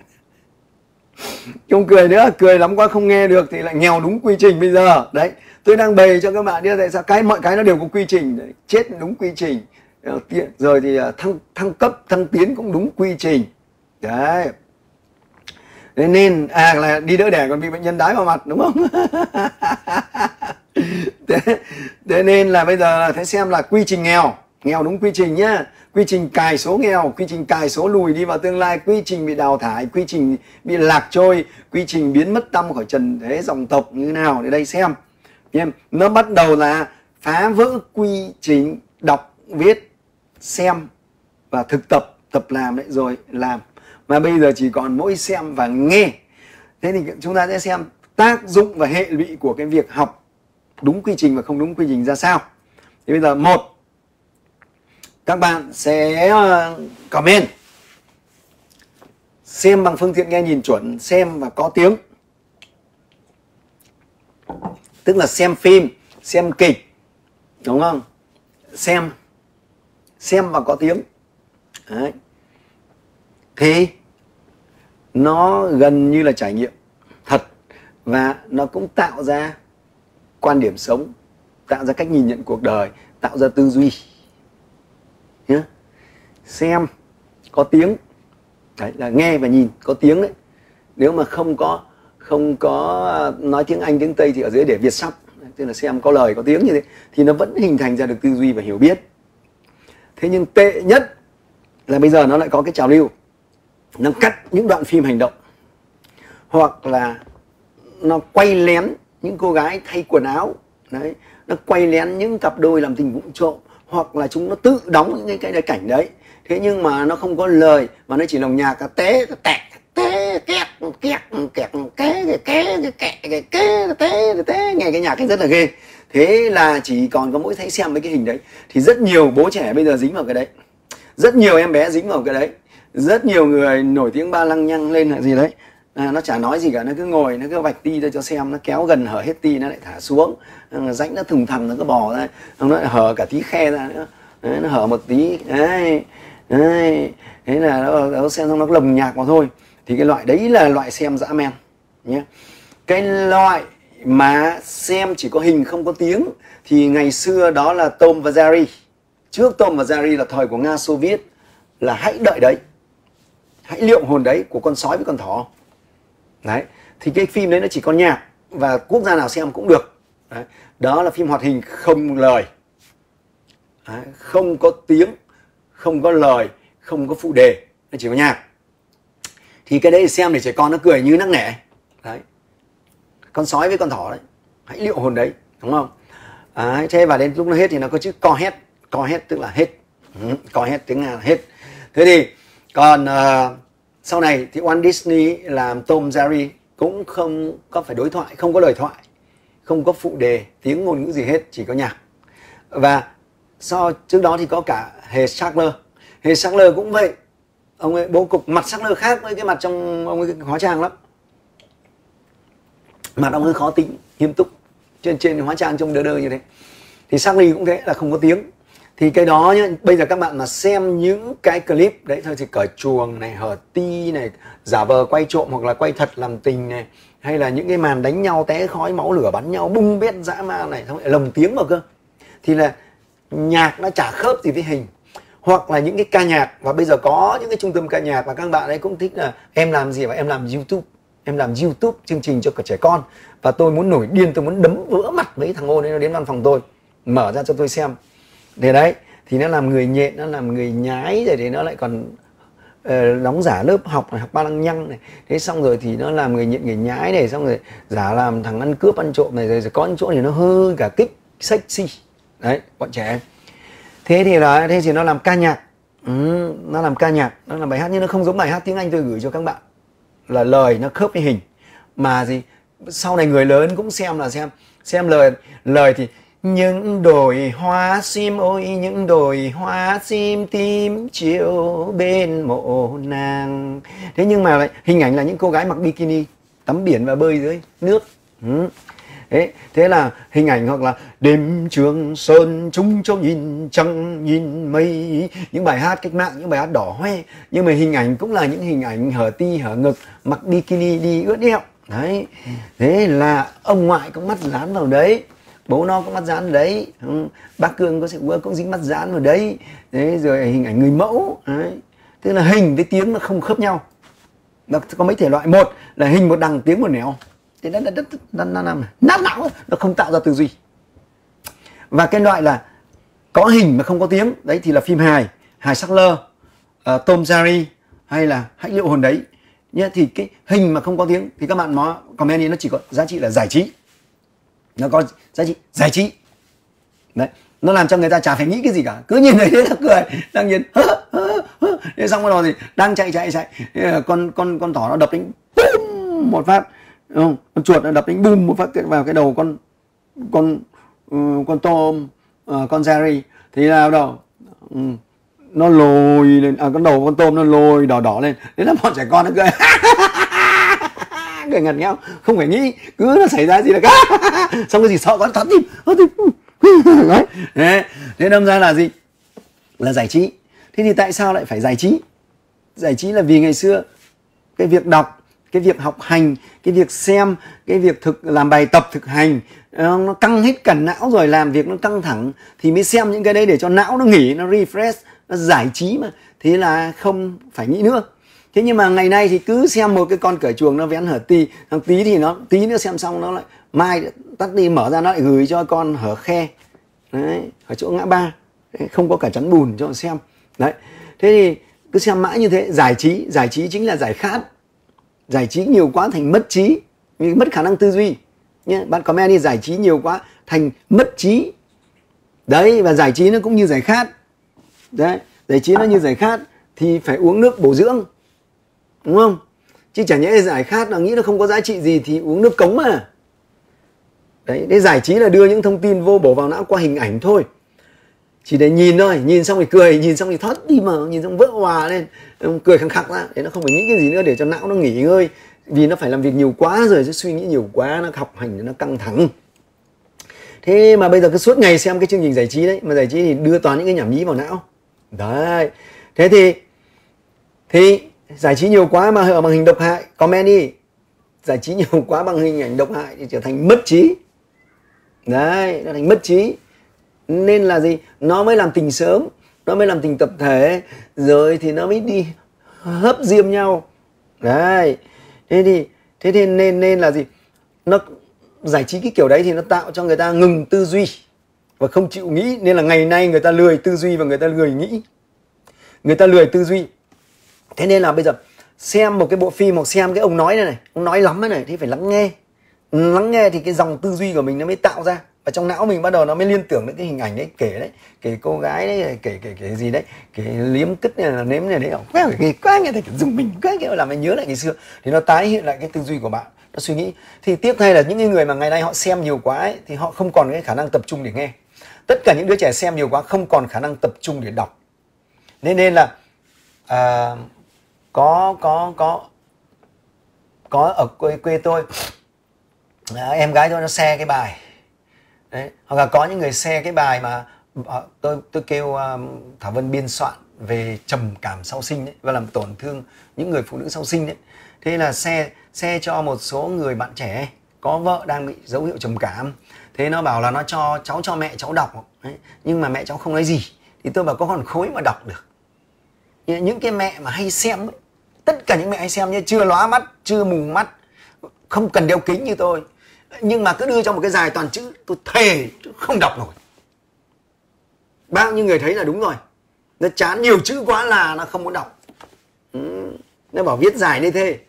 Không cười nữa, cười lắm quá không nghe được thì lại nghèo đúng quy trình bây giờ. Đấy, tôi đang bày cho các bạn biết tại sao cái mọi cái nó đều có quy trình. Đấy, chết đúng quy trình. Rồi thì thăng thăng cấp, thăng tiến cũng đúng quy trình. Đấy. Nên à là đi đỡ đẻ còn bị bệnh nhân đái vào mặt đúng không? thế, thế nên là bây giờ thấy xem là quy trình nghèo, nghèo đúng quy trình nhá. Quy trình cài số nghèo, quy trình cài số lùi đi vào tương lai, quy trình bị đào thải, quy trình bị lạc trôi, quy trình biến mất tâm khỏi trần thế dòng tộc như thế nào. Để đây xem. Nó bắt đầu là phá vỡ quy trình đọc, viết, xem và thực tập, tập làm đấy rồi làm. Mà bây giờ chỉ còn mỗi xem và nghe. Thế thì chúng ta sẽ xem tác dụng và hệ lụy của cái việc học đúng quy trình và không đúng quy trình ra sao. Thì bây giờ một, các bạn sẽ comment xem bằng phương tiện nghe nhìn chuẩn, xem và có tiếng. Tức là xem phim, xem kịch, đúng không? Xem, xem và có tiếng. Đấy. Thì nó gần như là trải nghiệm thật và nó cũng tạo ra quan điểm sống, tạo ra cách nhìn nhận cuộc đời, tạo ra tư duy. Nhá. Xem có tiếng, đấy là nghe và nhìn có tiếng đấy. Nếu mà không có không có nói tiếng Anh, tiếng Tây thì ở dưới để Việt sắp, tức là xem có lời có tiếng như thế thì nó vẫn hình thành ra được tư duy và hiểu biết. Thế nhưng tệ nhất là bây giờ nó lại có cái trào lưu nó cắt những đoạn phim hành động, hoặc là nó quay lén những cô gái thay quần áo đấy, nó quay lén những cặp đôi làm tình vụng trộm, hoặc là chúng nó tự đóng những cái, cái cảnh đấy. Thế nhưng mà nó không có lời, mà nó chỉ lồng nhạc cả té tẹt té két két kẹt ké ké ké ké ké té té, nghe cái nhạc cái rất là ghê. Thế là chỉ còn có mỗi thấy xem mấy cái hình đấy thì rất nhiều bố trẻ bây giờ dính vào cái đấy, rất nhiều em bé dính vào cái đấy, rất nhiều người nổi tiếng ba lăng nhăng lên là gì đấy. À, nó chả nói gì cả, nó cứ ngồi, nó cứ vạch ti ra cho xem, nó kéo gần hở hết ti nó lại thả xuống, rãnh nó thùng thầm nó cứ bò ra, nó lại hở cả tí khe ra nữa, đấy, nó hở một tí đấy, đấy. Thế là nó, nó xem xong nó lồng nhạc vào thôi. Thì cái loại đấy là loại xem dã man nhé. Cái loại mà xem chỉ có hình không có tiếng thì ngày xưa đó là Tom và Jerry. Trước Tom và Jerry là thời của Nga Xô Viết, là Hãy Đợi Đấy, Hãy Liệu Hồn Đấy của con sói với con thỏ. Đấy, thì cái phim đấy nó chỉ có nhạc và quốc gia nào xem cũng được. Đấy, đó là phim hoạt hình không lời. Đấy, không có tiếng, không có lời, không có phụ đề, nó chỉ có nhạc. Thì cái đấy xem để trẻ con nó cười như nắc nẻ. Đấy, con sói với con thỏ đấy, Hãy Liệu Hồn Đấy, đúng không? Đấy, thế và đến lúc nó hết thì nó có chữ co hết, co hết tức là hết, ừ, co hết tiếng Nga là hết. Thế thì còn uh, sau này thì Walt Disney làm Tom Jerry cũng không có phải đối thoại, không có lời thoại, không có phụ đề, tiếng ngôn ngữ gì hết, chỉ có nhạc. Và sau trước đó thì có cả Hề Sackler. Hề Sackler cũng vậy, ông ấy bố cục mặt Sackler khác với cái mặt trong ông ấy hóa trang lắm. Mặt ông ấy khó tính, nghiêm túc, trên trên hóa trang trông đơ đơ như thế. Thì Sackler cũng thế, là không có tiếng. Thì cái đó nhá, bây giờ các bạn mà xem những cái clip đấy thôi thì cởi chuồng này, hở ti này, giả vờ quay trộm hoặc là quay thật làm tình này, hay là những cái màn đánh nhau té khói máu lửa bắn nhau bung bét dã man này, xong lại lồng tiếng vào cơ, thì là nhạc nó chả khớp gì với hình. Hoặc là những cái ca nhạc, và bây giờ có những cái trung tâm ca nhạc và các bạn ấy cũng thích là em làm gì, và em làm YouTube, em làm YouTube chương trình cho cả trẻ con, và tôi muốn nổi điên, tôi muốn đấm vỡ mặt mấy thằng ô đấy, nó đến văn phòng tôi mở ra cho tôi xem. Để đấy thì nó làm người nhện, nó làm người nhái, rồi thì nó lại còn uh, đóng giả lớp học này, học ba lăng nhăng này, thế xong rồi thì nó làm người nhện người nhái này, xong rồi giả làm thằng ăn cướp ăn trộm này, rồi, rồi có những chỗ thì nó hơi cả kích sexy đấy, bọn trẻ em. Thế thì là thế thì nó làm ca nhạc, ừ, nó làm ca nhạc, nó làm bài hát nhưng nó không giống bài hát tiếng Anh tôi gửi cho các bạn, là lời nó khớp với hình. Mà gì sau này người lớn cũng xem là xem xem lời lời thì những đồi hoa sim ôi, những đồi hoa sim tím chiều bên mộ nàng. Thế nhưng mà lại hình ảnh là những cô gái mặc bikini tắm biển và bơi dưới nước. Ừ. Thế, thế là hình ảnh, hoặc là đêm Trường Sơn chúng cho nhìn trăng nhìn mây, những bài hát cách mạng, những bài hát đỏ hoe, nhưng mà hình ảnh cũng là những hình ảnh hở ti hở ngực, mặc bikini đi ướt eo. Đấy, thế là ông ngoại cũng mắt dán vào đấy, bố nó cũng mắt dán vào đấy, ừ. Bác Cương có sẽ cũng dính mắt dán vào đấy. Đấy, rồi hình ảnh người mẫu. Đấy, tức là hình với tiếng nó không khớp nhau. Nó có mấy thể loại, một là hình một đằng tiếng một nẻo, thì nó nó nó nó nó nát não, nó không tạo ra tư duy. Và cái loại là có hình mà không có tiếng, đấy thì là phim hài, hài Sackler, uh, Tom Jerry, hay là Hãy Liệu Hồn Đấy nhé. Thì cái hình mà không có tiếng thì các bạn nó comment đi, nó chỉ có giá trị là giải trí, nó có giá trị giải trí đấy, nó làm cho người ta chả phải nghĩ cái gì cả, cứ nhìn thấy thế là cười, đang nhìn thế xong rồi thì đang chạy chạy chạy con con con thỏ nó đập đánh bùm một phát, đúng không? Con chuột nó đập đánh bùm một phát vào cái đầu con con uh, con Tom, uh, con Jerry, thì nào đâu um, nó lồi lên, à, con đầu con tôm nó lồi đỏ đỏ lên, thế là bọn trẻ con nó cười cười ngặt nhau, không phải nghĩ, cứ nó xảy ra gì là cả xong cái gì sợ quá thoát tim, thoát tim. Đấy. Thế, thế đâm ra là gì? Là giải trí. Thế thì tại sao lại phải giải trí? Giải trí là vì ngày xưa cái việc đọc, cái việc học hành, cái việc xem, cái việc thực làm bài tập thực hành, nó căng hết cả não rồi, làm việc nó căng thẳng thì mới xem những cái đấy để cho não nó nghỉ, nó refresh, nó giải trí mà. Thế là không phải nghĩ nữa. Thế nhưng mà ngày nay thì cứ xem một cái con cởi chuồng nó vén hở ti, thằng tí thì nó tí nữa xem xong nó lại mai tắt đi, mở ra nó lại gửi cho con hở khe. Đấy, ở chỗ ngã ba, không có cả chắn bùn cho xem. Đấy. Thế thì cứ xem mãi như thế, giải trí, giải trí chính là giải khát. Giải trí nhiều quá thành mất trí, mất khả năng tư duy. Nhé, bạn comment đi, giải trí nhiều quá thành mất trí. Đấy, và giải trí nó cũng như giải khát. Đấy, giải trí nó như giải khát thì phải uống nước bổ dưỡng, đúng không? Chứ chả nhẽ giải khát là nghĩ nó không có giá trị gì thì uống nước cống mà. Đấy, để giải trí là đưa những thông tin vô bổ vào não qua hình ảnh thôi. Chỉ để nhìn thôi, nhìn xong thì cười, nhìn xong thì thoát đi mà, nhìn xong vỡ hòa lên, cười khăng khắc ra. Để nó không phải nghĩ cái gì nữa, để cho não nó nghỉ ngơi. Vì nó phải làm việc nhiều quá rồi, sẽ suy nghĩ nhiều quá, nó học hành nó căng thẳng. Thế mà bây giờ cứ suốt ngày xem cái chương trình giải trí đấy, mà giải trí thì đưa toàn những cái nhảm nhí vào não. Đấy, thế thì thì giải trí nhiều quá mà ở bằng hình độc hại, comment đi. Giải trí nhiều quá bằng hình ảnh độc hại thì trở thành mất trí. Đấy, nó thành mất trí. Nên là gì? Nó mới làm tình sớm, nó mới làm tình tập thể, rồi thì nó mới đi hấp diêm nhau. Đấy, thế thì thế thì nên nên là gì? Nó giải trí cái kiểu đấy thì nó tạo cho người ta ngừng tư duy và không chịu nghĩ. Nên là ngày nay người ta lười tư duy và người ta lười nghĩ, người ta lười tư duy. Thế nên là bây giờ xem một cái bộ phim hoặc xem cái ông nói này này, ông nói lắm đấy này, thì phải lắng nghe. Lắng nghe thì cái dòng tư duy của mình nó mới tạo ra, và trong não mình bắt đầu nó mới liên tưởng đến cái hình ảnh đấy, kể đấy, kể cô gái đấy, kể kể kể gì đấy, kể liếm cứt này là nếm này đấy, quá cái quá nghe thấy dùng mình quá kiểu làm mình nhớ lại ngày xưa, thì nó tái hiện lại cái tư duy của bạn, nó suy nghĩ. Thì tiếp theo là những người mà ngày nay họ xem nhiều quá ấy, thì họ không còn cái khả năng tập trung để nghe. Tất cả những đứa trẻ xem nhiều quá không còn khả năng tập trung để đọc. Nên nên là à, có có có có ở quê quê tôi, à, em gái tôi nó share cái bài đấy, hoặc là có những người share cái bài mà à, tôi tôi kêu um, Thảo Vân biên soạn về trầm cảm sau sinh đấy, và làm tổn thương những người phụ nữ sau sinh đấy. Thế là share share cho một số người bạn trẻ có vợ đang bị dấu hiệu trầm cảm. Thế nó bảo là nó cho cháu cho mẹ cháu đọc đấy, nhưng mà mẹ cháu không nói gì. Thì tôi bảo có còn khối mà đọc được. Những cái mẹ mà hay xem ấy, tất cả những mẹ hay xem nhé, chưa lóa mắt, chưa mù mắt, không cần đeo kính như tôi, nhưng mà cứ đưa cho một cái dài toàn chữ, tôi thề không đọc nổi. Bao nhiêu người thấy là đúng rồi, nó chán nhiều chữ quá là nó không muốn đọc. Ừ, nó bảo viết dài như thế.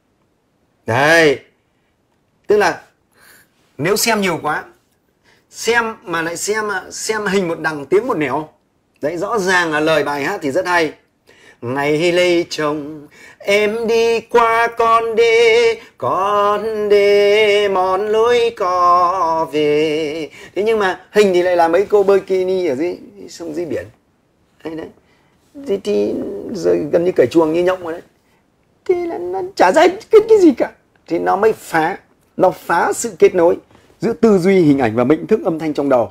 Đấy, tức là nếu xem nhiều quá, xem mà lại xem xem hình một đằng tiếng một nẻo. Đấy, rõ ràng là lời bài hát thì rất hay. Ngày lấy chồng em đi qua con đê, con đê mòn lối cò về. Thế nhưng mà hình thì lại là mấy cô bikini ở dưới sông dưới biển. Đấy, đấy. Thì, thì rồi gần như cởi chuồng như nhộng rồi đấy. Thì là nó chả giải quyết cái gì cả. Thì nó mới phá, nó phá sự kết nối giữa tư duy, hình ảnh và mệnh thức âm thanh trong đầu.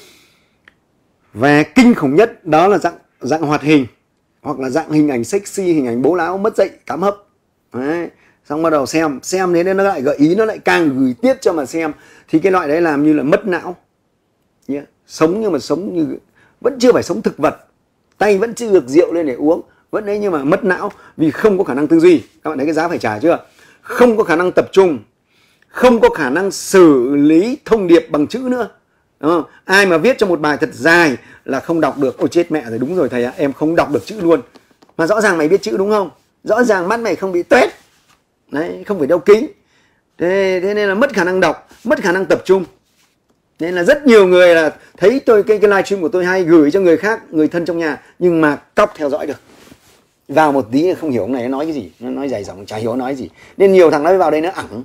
Và kinh khủng nhất đó là dạng dạng hoạt hình, hoặc là dạng hình ảnh sexy, hình ảnh bố láo mất dạy cám hấp. Đấy, xong bắt đầu xem xem đến nó lại gợi ý, nó lại càng gửi tiếp cho mà xem. Thì cái loại đấy làm như là mất não. Yeah. Sống nhưng mà sống như vẫn chưa phải sống thực vật, tay vẫn chưa được rượu lên để uống, vẫn đấy, nhưng mà mất não vì không có khả năng tư duy. Các bạn thấy cái giá phải trả chưa? Không có khả năng tập trung, không có khả năng xử lý thông điệp bằng chữ nữa. Đúng không? Ai mà viết cho một bài thật dài là không đọc được. Ôi chết mẹ rồi, đúng rồi thầy ạ, em không đọc được chữ luôn. Mà rõ ràng mày biết chữ đúng không? Rõ ràng mắt mày không bị tuét. Đấy, không phải đeo kính. Thế, thế nên là mất khả năng đọc, mất khả năng tập trung. Nên là rất nhiều người là thấy tôi cái, cái livestream của tôi hay, gửi cho người khác, người thân trong nhà, nhưng mà cóc theo dõi được. Vào một tí không hiểu ông này nó nói cái gì, nó nói dài dòng chả hiểu nó nói gì. Nên nhiều thằng nó vào đây nó ẳng.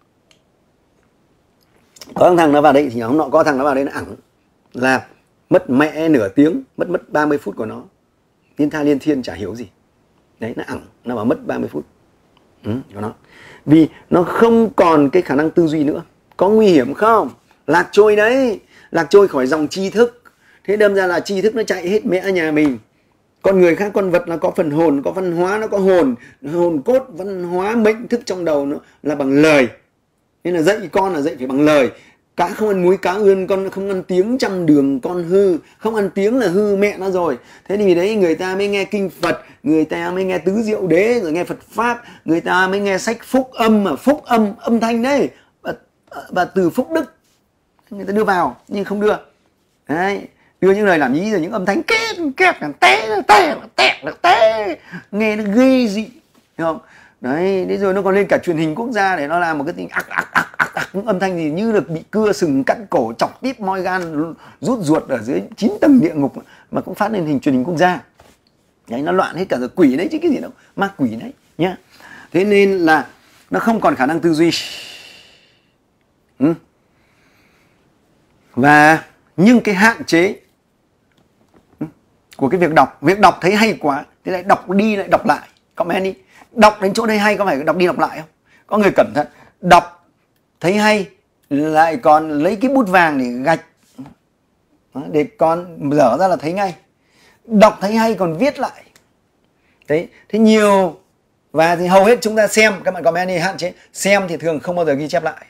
Có thằng nó vào đây thì hôm nọ có thằng nó vào đây nó ẳng, là mất mẹ nửa tiếng, mất mất ba mươi phút của nó, liên tha liên thiên chả hiểu gì. Đấy, nó ẳng, nó bảo mất ba mươi phút ừ, của nó. Vì nó không còn cái khả năng tư duy nữa. Có nguy hiểm không? Lạc trôi đấy, lạc trôi khỏi dòng tri thức. Thế đâm ra là tri thức nó chạy hết mẹ nhà mình. Con người khác, con vật là có phần hồn, có văn hóa, nó có hồn, hồn cốt, văn hóa, mệnh thức trong đầu nó là bằng lời. Nên là dạy con là dạy phải bằng lời. Cá không ăn muối cá ươn, con không ăn tiếng trăm đường con hư. Không ăn tiếng là hư mẹ nó rồi. Thế thì đấy người ta mới nghe kinh Phật, người ta mới nghe tứ diệu đế, rồi nghe Phật Pháp, người ta mới nghe sách phúc âm, mà phúc âm, âm thanh đấy. Và, và từ phúc đức người ta đưa vào, nhưng không đưa. Đấy, đưa những lời làm nhí rồi những âm thanh két két té té té té, nghe nó ghê dị, hiểu không? Đấy, thế rồi nó còn lên cả truyền hình quốc gia để nó làm một cái tình ắc ắc ắc ắc ắc âm thanh gì như được bị cưa sừng cắt cổ, chọc tiếp moi gan, rút ruột ở dưới chín tầng địa ngục mà cũng phát lên hình truyền hình quốc gia. Đấy, nó loạn hết cả rồi, quỷ đấy chứ cái gì đâu, ma quỷ đấy nhá. Thế nên là nó không còn khả năng tư duy. Ừ. Và nhưng cái hạn chế của cái việc đọc, việc đọc thấy hay quá thì lại đọc đi lại đọc lại. Comment đi, đọc đến chỗ đây hay có phải đọc đi đọc lại không? Có người cẩn thận, đọc thấy hay lại còn lấy cái bút vàng để gạch để con dở ra là thấy ngay. Đọc thấy hay còn viết lại. Đấy, thế nhiều. Và thì hầu hết chúng ta xem, các bạn comment đi, hạn chế xem thì thường không bao giờ ghi chép lại.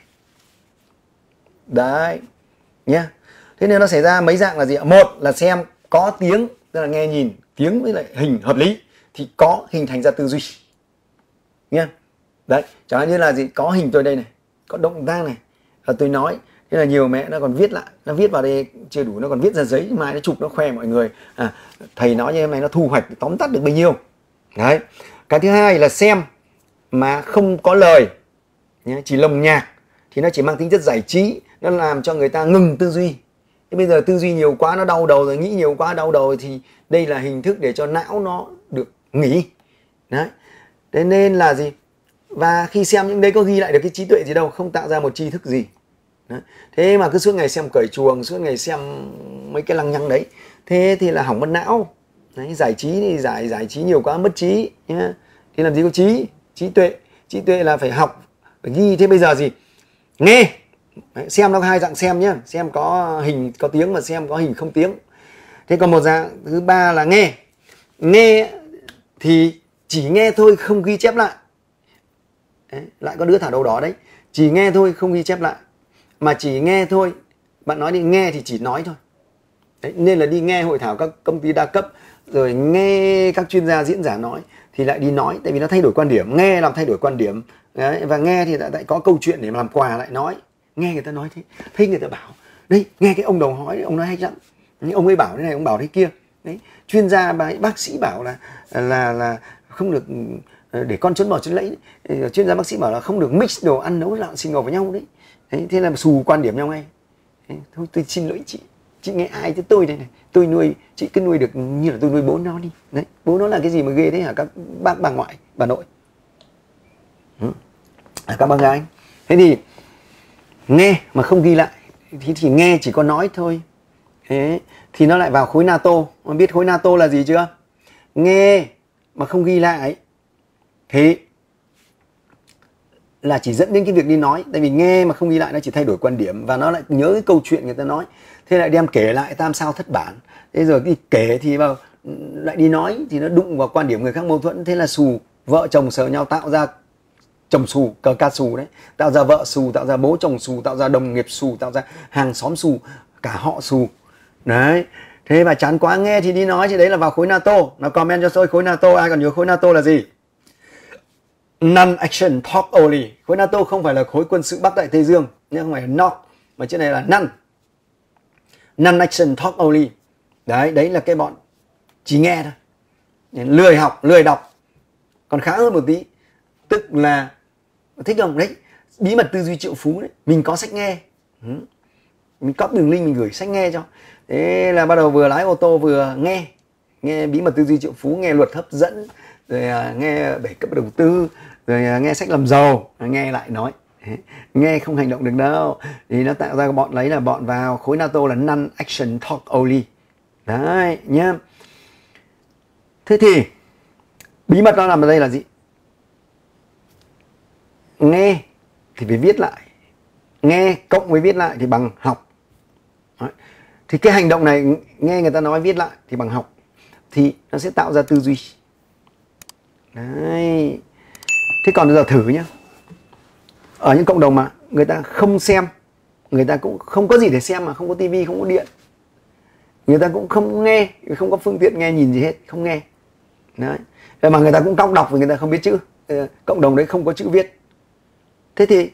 Đấy nhé. Yeah. Thế nên nó xảy ra mấy dạng là gì ạ? Một là xem có tiếng, tức là nghe nhìn tiếng với lại hình hợp lý thì có hình thành ra tư duy nhé. Đấy, chẳng hạn như là gì, có hình tôi đây này, có động tác này, và tôi nói. Thế là nhiều mẹ nó còn viết lại, nó viết vào đây chưa đủ, nó còn viết ra giấy, mai nó chụp nó khoe mọi người. À, thầy nói như em này nó thu hoạch tóm tắt được bấy nhiêu. Đấy. Cái thứ hai là xem mà không có lời, chỉ lồng nhạc thì nó chỉ mang tính chất giải trí, nó làm cho người ta ngừng tư duy. Thế bây giờ tư duy nhiều quá nó đau đầu rồi, nghĩ nhiều quá đau đầu thì đây là hình thức để cho não nó được nghỉ. Đấy. Thế nên là gì? Và khi xem những đấy có ghi lại được cái trí tuệ gì đâu, không tạo ra một tri thức gì. Đấy. Thế mà cứ suốt ngày xem cởi chuồng, suốt ngày xem mấy cái lăng nhăng đấy, thế thì là hỏng mất não. Đấy, giải trí thì giải giải trí nhiều quá mất trí nhá. Thì làm gì có trí, trí tuệ, trí tuệ là phải học, phải ghi. Thế bây giờ gì? Nghe. Đấy, xem nó có hai dạng xem nhá, xem có hình có tiếng và xem có hình không tiếng. Thế còn một dạng thứ ba là nghe. Nghe thì chỉ nghe thôi không ghi chép lại. Đấy, lại có đứa thả đầu đó đấy, chỉ nghe thôi không ghi chép lại, mà chỉ nghe thôi. Bạn nói đi, nghe thì chỉ nói thôi. Đấy, nên là đi nghe hội thảo các công ty đa cấp, rồi nghe các chuyên gia diễn giả nói thì lại đi nói, tại vì nó thay đổi quan điểm. Nghe làm thay đổi quan điểm. Đấy, và nghe thì lại có câu chuyện để mà làm quà lại nói. Nghe người ta nói thế, thấy người ta bảo đây, nghe cái ông đầu hói, ông nói hay lắm, ông ấy bảo thế này, ông bảo thế kia. Đấy, chuyên gia bác sĩ bảo là là là không được để con trốn bỏ trốn lẫy. Chuyên gia bác sĩ bảo là không được mix đồ ăn nấu lạo xì ngầu với nhau đấy. Đấy, thế là xù quan điểm nhau ngay. Đấy, thôi tôi xin lỗi chị, chị nghe ai chứ tôi đây này, tôi nuôi, chị cứ nuôi được như là tôi nuôi bố nó đi. Đấy, bố nó là cái gì mà ghê thế hả các bác bà ngoại, bà nội, ừ. À, các bác gái. Thế thì nghe mà không ghi lại thì, thì nghe chỉ có nói thôi. Thế thì nó lại vào khối NATO. Mà biết khối NATO là gì chưa? Nghe mà không ghi lại thì là chỉ dẫn đến cái việc đi nói. Tại vì nghe mà không ghi lại nó chỉ thay đổi quan điểm, và nó lại nhớ cái câu chuyện người ta nói, thế lại đem kể lại tam sao thất bản. Thế rồi đi kể thì vào lại đi nói thì nó đụng vào quan điểm người khác mâu thuẫn, thế là xù. Vợ chồng sợ nhau tạo ra chồng xù, cờ ca xù đấy, tạo ra vợ xù, tạo ra bố chồng xù, tạo ra đồng nghiệp xù, tạo ra hàng xóm xù, cả họ xù. Đấy. Thế mà chán quá nghe thì đi nói, thì đấy là vào khối NATO. Nào comment cho tôi khối NATO, ai còn nhớ khối NATO là gì? Non-action talk only. Khối NATO không phải là khối quân sự Bắc Đại Tây Dương, nhưng không phải là not, mà trên này là none. Non-action talk only. Đấy, đấy là cái bọn chỉ nghe thôi, lười học, lười đọc. Còn khá hơn một tí, tức là thích không? Đấy, bí mật tư duy triệu phú đấy, mình có sách nghe. Ừ. Mình copy đường link mình gửi sách nghe cho. Thế là bắt đầu vừa lái ô tô vừa nghe. Nghe bí mật tư duy triệu phú, nghe luật hấp dẫn, rồi nghe bảy cấp đầu tư, rồi nghe sách làm giàu, nghe lại nói. Nghe không hành động được đâu. Thì nó tạo ra bọn lấy là bọn vào khối NATO là non-action talk only. Đấy nhá. Thế thì bí mật nó nằm ở đây là gì? Nghe thì phải viết lại. Nghe cộng với viết lại thì bằng học. Đấy. Thì cái hành động này, nghe người ta nói viết lại thì bằng học, thì nó sẽ tạo ra tư duy. Đấy. Thế còn bây giờ thử nhá. Ở những cộng đồng mà người ta không xem, người ta cũng không có gì để xem, mà không có tivi, không có điện, người ta cũng không nghe, không có phương tiện nghe nhìn gì hết, không nghe. Đấy. Mà người ta cũng cóc đọc vì người ta không biết chữ. Cộng đồng đấy không có chữ viết. Thế thì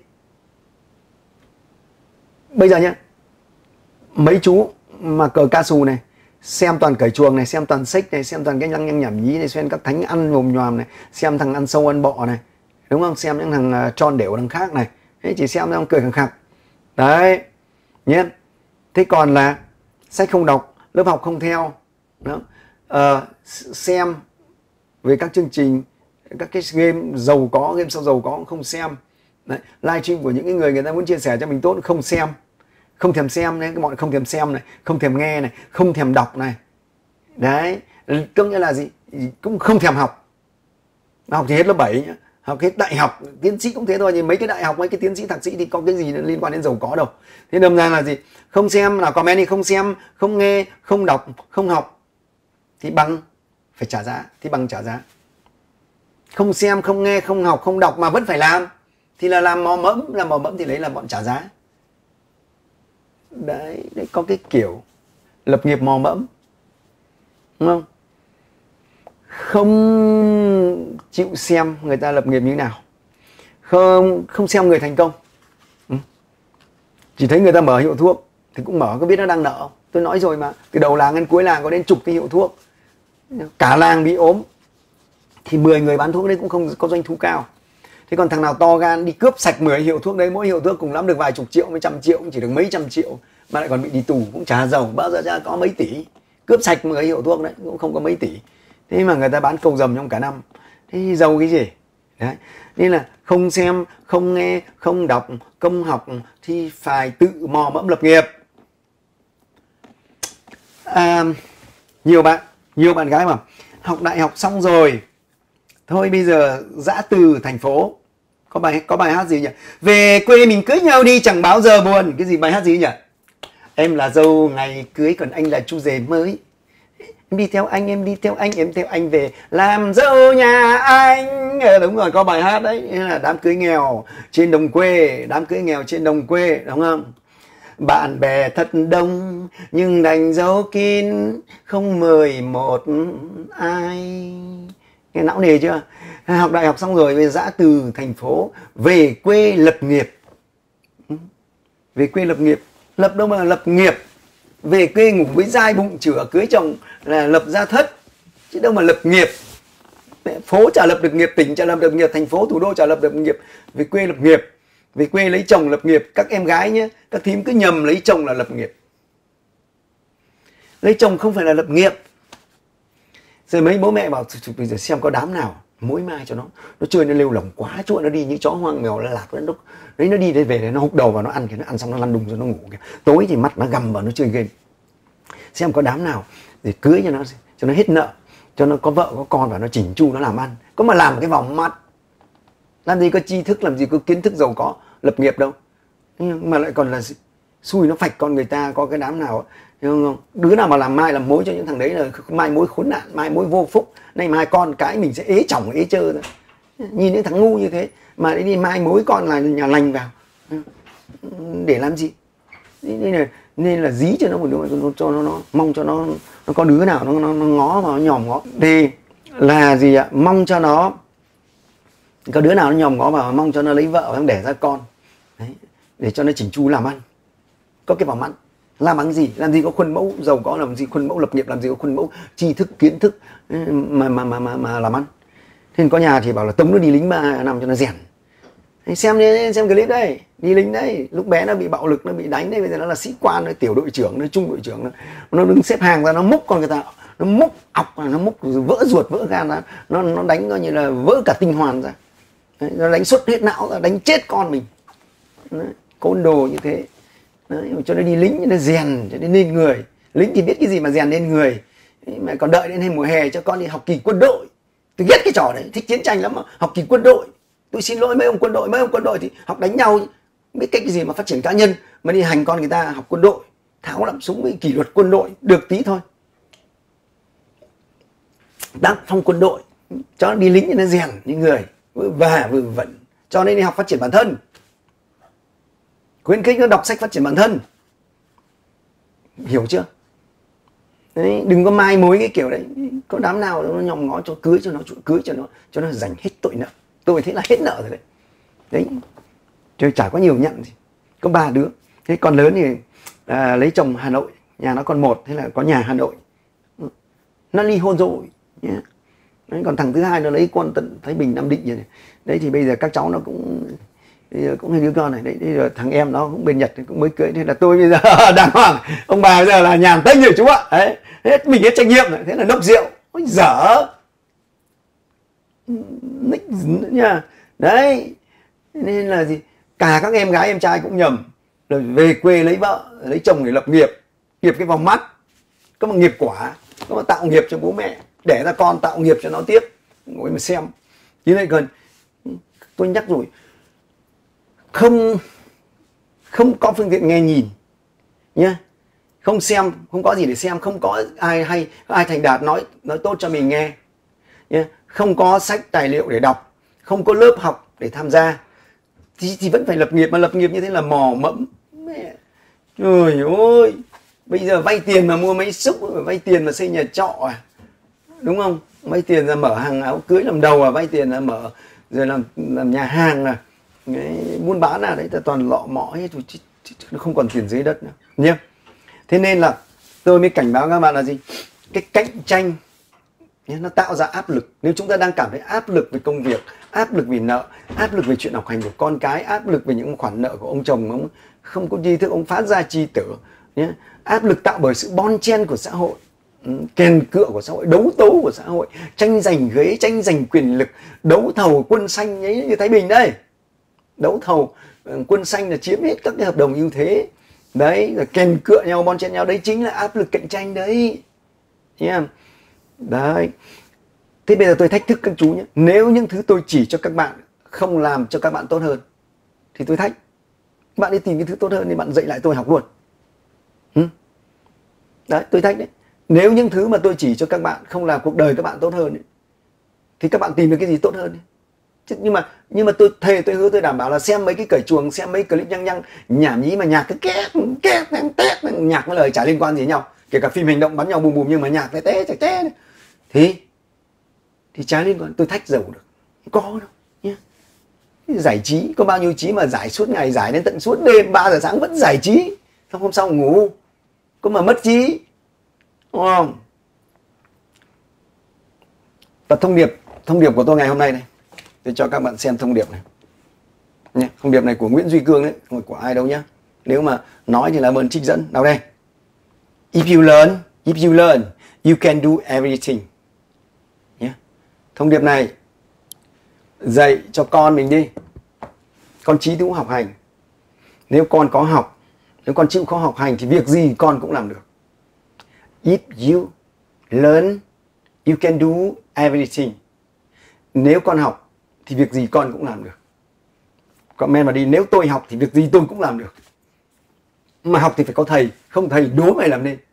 bây giờ nhá, mấy chú mà cờ ca xù này, xem toàn cởi chuồng này, xem toàn sách này, xem toàn cái lăng nhăng nhảm nhí này, xem các thánh ăn nhồm nhòm này, xem thằng ăn sâu ăn bọ này, đúng không? Xem những thằng tròn đều thằng khác này, thế chỉ xem xong cười khẳng khặc. Đấy nhé. Thế còn là sách không đọc, lớp học không theo đó. À, xem về các chương trình, các cái game giàu có, game sau giàu có cũng không xem. Đấy, livestream của những cái người người ta muốn chia sẻ cho mình tốt không xem, không thèm xem đấy, mọi không thèm xem này, không thèm nghe này, không thèm đọc này. Đấy, tức nghĩa là gì? Cũng không thèm học. Học thì hết lớp bảy nhá, học hết đại học, tiến sĩ cũng thế thôi, nhưng mấy cái đại học, mấy cái tiến sĩ thạc sĩ thì có cái gì liên quan đến giàu có đâu. Thế đâm ra là gì? Không xem là comment đi, không xem, không nghe, không đọc, không học thì bằng phải trả giá, thì bằng trả giá. Không xem, không nghe, không học, không đọc mà vẫn phải làm thì là làm mò mẫm, làm mò mẫm thì lấy là bọn trả giá. Đấy, đấy có cái kiểu lập nghiệp mò mẫm, đúng không? Không chịu xem người ta lập nghiệp như thế nào, không không xem người thành công, chỉ thấy người ta mở hiệu thuốc thì cũng mở, có biết nó đang nợ không? Tôi nói rồi mà, từ đầu làng đến cuối làng có đến chục cái hiệu thuốc, cả làng bị ốm thì mười người bán thuốc đấy cũng không có doanh thu cao. Thế còn thằng nào to gan đi cướp sạch mười hiệu thuốc đấy, mỗi hiệu thuốc cùng lắm được vài chục triệu, mấy trăm triệu, cũng chỉ được mấy trăm triệu mà lại còn bị đi tù, cũng chả giàu bao giờ ra có mấy tỷ. Cướp sạch mười hiệu thuốc đấy cũng không có mấy tỷ, thế mà người ta bán cầu dầm trong cả năm, thế giàu cái gì? Đấy, nên là không xem, không nghe, không đọc, không học thì phải tự mò mẫm lập nghiệp. À, nhiều bạn, nhiều bạn gái mà học đại học xong rồi, thôi bây giờ dã từ thành phố. Có bài có bài hát gì nhỉ? Về quê mình cưới nhau đi chẳng bao giờ buồn. Cái gì bài hát gì nhỉ? Em là dâu ngày cưới còn anh là chú rể mới. Em đi theo anh, em đi theo anh, em theo anh về làm dâu nhà anh. Ừ, đúng rồi, có bài hát đấy, là đám cưới nghèo trên đồng quê, đám cưới nghèo trên đồng quê, đúng không? Bạn bè thật đông nhưng đành giấu kín, không mời một ai. Nghe não nề chưa? Học đại học xong rồi bây giờ dã từ thành phố về quê lập nghiệp. Về quê lập nghiệp, lập đâu mà lập nghiệp. Về quê ngủ với dai bụng chửa, cưới chồng là lập gia thất, chứ đâu mà lập nghiệp. Phố chả lập được nghiệp, tỉnh chả lập được nghiệp, thành phố thủ đô chả lập được nghiệp. Về quê lập nghiệp, về quê lấy chồng lập nghiệp. Các em gái nhé, các thím cứ nhầm lấy chồng là lập nghiệp. Lấy chồng không phải là lập nghiệp. Rồi mấy bố mẹ bảo bây giờ xem có đám nào mỗi mai cho nó nó chơi nó lêu lỏng quá, chuộng nó đi như chó hoang mèo nó lạc nó đấy, nó đi đây về đấy nó húc đầu vào nó ăn, nó ăn xong nó lăn đùng rồi nó ngủ kìa. Tối thì mắt nó gầm vào nó chơi game. Xem có đám nào để cưới cho nó, cho nó hết nợ, cho nó có vợ có con và nó chỉnh chu nó làm ăn. Có mà làm cái vòng mắt, làm gì có tri thức, làm gì có kiến thức giàu có lập nghiệp đâu, mà lại còn là xui nó phạch con người ta. Có cái đám nào không? Đứa nào mà làm mai làm mối cho những thằng đấy là mai mối khốn nạn, mai mối vô phúc. Nay mai con cái mình sẽ ế chỏng ế chơ thôi. Nhìn những thằng ngu như thế mà đi mai mối con là nhà lành vào để làm gì? Nên là nên là dí cho nó một đứa, cho nó, nó mong cho nó nó có đứa nào nó nó, nó ngó vào, nó nhòm ngó thì là gì ạ? Mong cho nó có đứa nào nó nhòm ngó vào, mong cho nó lấy vợ và đẻ ra con đấy, để cho nó chỉnh chu làm ăn, có cái vòng ăn. Làm ăn gì? Làm gì có khuôn mẫu giàu có, làm gì khuôn mẫu lập nghiệp, làm gì có khuôn mẫu tri thức kiến thức mà mà mà mà, mà làm ăn. Thế nên có nhà thì bảo là tống nó đi lính ba năm cho nó rèn. Xem đi, xem clip đây, đi lính đấy, lúc bé nó bị bạo lực, nó bị đánh đấy, bây giờ nó là sĩ quan, nó tiểu đội trưởng, nó trung đội trưởng, nó, nó đứng xếp hàng ra, nó múc con người ta, nó múc ọc, nó múc vỡ ruột vỡ gan ra, nó nó đánh coi như là vỡ cả tinh hoàn ra, đấy, nó đánh xuất hết não ra, đánh chết con mình, đấy, côn đồ như thế. Đấy, cho nó đi lính, cho nó rèn, cho nó nên người. Lính thì biết cái gì mà rèn nên người. Đấy, mà còn đợi đến hết mùa hè cho con đi học kỳ quân đội. Tôi ghét cái trò đấy, thích chiến tranh lắm mà học kỳ quân đội. Tôi xin lỗi mấy ông quân đội, mấy ông quân đội thì học đánh nhau, biết cách cái gì mà phát triển cá nhân, mà đi hành con người ta học quân đội, tháo lắm súng với kỷ luật quân đội được tí thôi. Tác phong quân đội, cho nó đi lính cho nó rèn những người và vừ vẩn, cho nên đi học phát triển bản thân. Khuyến khích nó đọc sách phát triển bản thân, hiểu chưa? Đấy, đừng có mai mối cái kiểu đấy. Có đám nào nó nhòm ngó cho cưới cho nó, cưới cho nó, cho nó dành hết tội nợ. Tôi thấy là hết nợ rồi đấy. Đấy, chứ chả có nhiều nhận gì. Có ba đứa. Thế con lớn thì à, lấy chồng Hà Nội, nhà nó còn một, thế là có nhà Hà Nội. Nó ly hôn rồi nhé. Đấy, còn thằng thứ hai nó lấy con tận Thái Bình Nam Định rồi. Đấy thì bây giờ các cháu nó cũng Bây giờ cũng hai đứa con này đấy, bây giờ thằng em nó cũng bên Nhật cũng mới cưới, thế là tôi bây giờ đàng hoàng, ông bà bây giờ là nhàn tênh rồi chú ạ. Đấy, hết mình hết trách nhiệm này, thế là nốc rượu, ôi dở, ních nha. Đấy, nên là gì, cả các em gái em trai cũng nhầm, rồi về quê lấy vợ lấy chồng để lập nghiệp, nghiệp cái vòng mắt, có một nghiệp quả, có một tạo nghiệp cho bố mẹ, để ra con tạo nghiệp cho nó tiếp, ngồi mà xem. Như vậy gần tôi nhắc rồi, không không có phương tiện nghe nhìn nhá, không xem, không có gì để xem, không có ai hay ai thành đạt nói nói tốt cho mình nghe nhá, không có sách tài liệu để đọc, không có lớp học để tham gia, thì, thì vẫn phải lập nghiệp, mà lập nghiệp như thế là mò mẫm. Mẹ, trời ơi, bây giờ vay tiền mà mua máy xúc, vay tiền mà xây nhà trọ à, đúng không? Vay tiền là mở hàng áo cưới làm đầu à, vay tiền là mở rồi làm làm nhà hàng à, cái buôn bán à, đấy là toàn lọ mọ hết, nó không còn tiền dưới đất nữa nhé. Thế nên là tôi mới cảnh báo các bạn là gì, cái cạnh tranh nó tạo ra áp lực. Nếu chúng ta đang cảm thấy áp lực về công việc, áp lực vì nợ, áp lực về chuyện học hành của con cái, áp lực về những khoản nợ của ông chồng, ông không có tri thức, ông phát ra chi tử nhé, áp lực tạo bởi sự bon chen của xã hội, kèn cựa của xã hội, đấu tố của xã hội, tranh giành ghế, tranh giành quyền lực, đấu thầu quân xanh ấy, như Thái Bình đây, đấu thầu quân xanh là chiếm hết các cái hợp đồng ưu thế đấy, rồi kèn cựa nhau, bon chen nhau, đấy chính là áp lực cạnh tranh đấy nhé. Đấy, thế bây giờ tôi thách thức các chú nhé, nếu những thứ tôi chỉ cho các bạn không làm cho các bạn tốt hơn thì tôi thách bạn đi tìm cái thứ tốt hơn thì bạn dạy lại tôi học luôn. ừ? Đấy, tôi thách đấy, nếu những thứ mà tôi chỉ cho các bạn không làm cuộc đời các bạn tốt hơn ấy, thì các bạn tìm được cái gì tốt hơn ấy. Chứ, nhưng mà nhưng mà tôi thề tôi hứa tôi đảm bảo là xem mấy cái cởi chuồng, xem mấy clip nhăng nhăng nhảm nhí mà nhạc cứ két két tét, nhạc với lời chả liên quan gì nhau, kể cả phim hành động bắn nhau bùm bùm nhưng mà nhạc té té té té thì thì chả liên quan. Tôi thách dầu được, không có đâu nhé. Giải trí có bao nhiêu trí mà giải suốt ngày, giải đến tận suốt đêm ba giờ sáng vẫn giải trí, xong hôm sau ngủ, có mà mất trí, đúng không? Và thông điệp thông điệp của tôi ngày hôm nay này, tôi cho các bạn xem thông điệp này nhé. Thông điệp này của Nguyễn Duy Cương đấy, không phải của ai đâu nhá. Nếu mà nói thì là ơn trích dẫn. Nào đây, if you learn if you learn you can do everything nhé. Thông điệp này dạy cho con mình đi, con chí thú học hành. Nếu con có học, nếu con chịu khó học hành thì việc gì con cũng làm được. If you learn you can do everything. Nếu con học thì việc gì con cũng làm được. Comment vào đi, nếu tôi học thì việc gì tôi cũng làm được. Mà học thì phải có thầy, không thầy đố mày làm nên.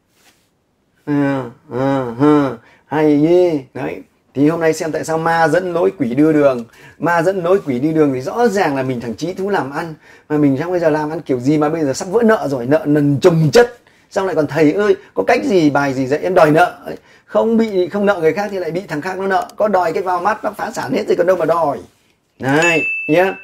À, à, à, hay nhỉ. Đấy, thì hôm nay xem tại sao ma dẫn lối quỷ đưa đường. Ma dẫn lối quỷ đi đường thì rõ ràng là mình thằng chí thú làm ăn, mà mình trong bây giờ làm ăn kiểu gì mà bây giờ sắp vỡ nợ rồi, nợ nần chồng chất. Xong lại còn thầy ơi, có cách gì bài gì dạy em đòi nợ. Không bị không nợ người khác thì lại bị thằng khác nó nợ, có đòi cái vào mắt nó phá sản hết rồi còn đâu mà đòi. Này nhá.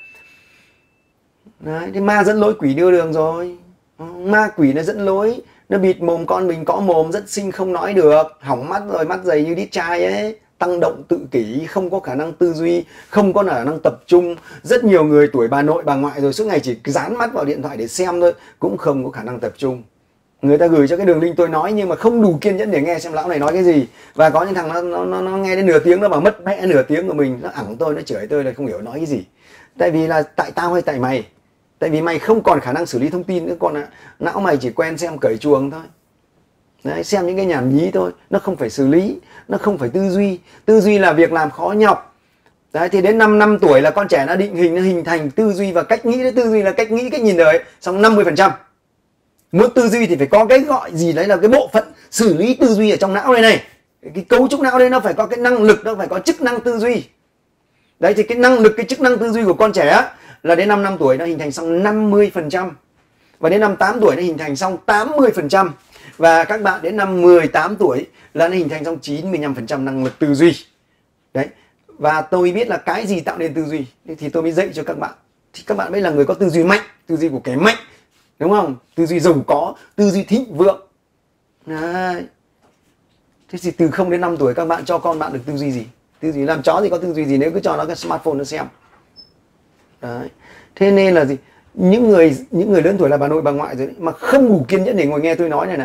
Đấy, thì ma dẫn lối quỷ đưa đường rồi. Ma quỷ nó dẫn lối, nó bịt mồm con mình, có mồm rất xinh không nói được, hỏng mắt rồi, mắt dày như đít trai ấy, tăng động tự kỷ, không có khả năng tư duy, không có khả năng tập trung. Rất nhiều người tuổi bà nội bà ngoại rồi suốt ngày chỉ dán mắt vào điện thoại để xem thôi, cũng không có khả năng tập trung. Người ta gửi cho cái đường link tôi nói nhưng mà không đủ kiên nhẫn để nghe xem lão này nói cái gì. Và có những thằng nó, nó, nó, nó nghe đến nửa tiếng nó bảo mất mẹ nửa tiếng của mình, nó ẳng tôi, nó chửi tôi là không hiểu nói cái gì. Tại vì là tại tao hay tại mày? Tại vì mày không còn khả năng xử lý thông tin nữa, còn não mày chỉ quen xem cởi chuồng thôi. Đấy, xem những cái nhảm nhí thôi, nó không phải xử lý, nó không phải tư duy. Tư duy là việc làm khó nhọc. Đấy, thì đến năm năm tuổi là con trẻ nó định hình, nó hình thành tư duy và cách nghĩ. Đấy, tư duy là cách nghĩ, cách nhìn đời, xong năm mươi phần trăm. Muốn tư duy thì phải có cái gọi gì đấy là cái bộ phận xử lý tư duy ở trong não này này. Cái cấu trúc não đây nó phải có cái năng lực, nó phải có chức năng tư duy. Đấy, thì cái năng lực, cái chức năng tư duy của con trẻ là đến năm năm tuổi nó hình thành xong năm mươi phần trăm. Và đến năm tám tuổi nó hình thành xong tám mươi phần trăm. Và các bạn đến năm mười tám tuổi là nó hình thành xong chín mươi lăm phần trăm năng lực tư duy. Đấy. Và tôi biết là cái gì tạo nên tư duy thì tôi mới dạy cho các bạn. Thì các bạn mới là người có tư duy mạnh, tư duy của kẻ mạnh. Đúng không? Tư duy giàu có, tư duy thịnh vượng. Đấy. Thế thì từ không đến năm tuổi các bạn cho con bạn được tư duy gì? Tư duy làm chó thì có tư duy gì nếu cứ cho nó cái smartphone nó xem. Đấy. Thế nên là gì, những người những người lớn tuổi là bà nội bà ngoại rồi đấy, mà không đủ kiên nhẫn để ngồi nghe tôi nói này này.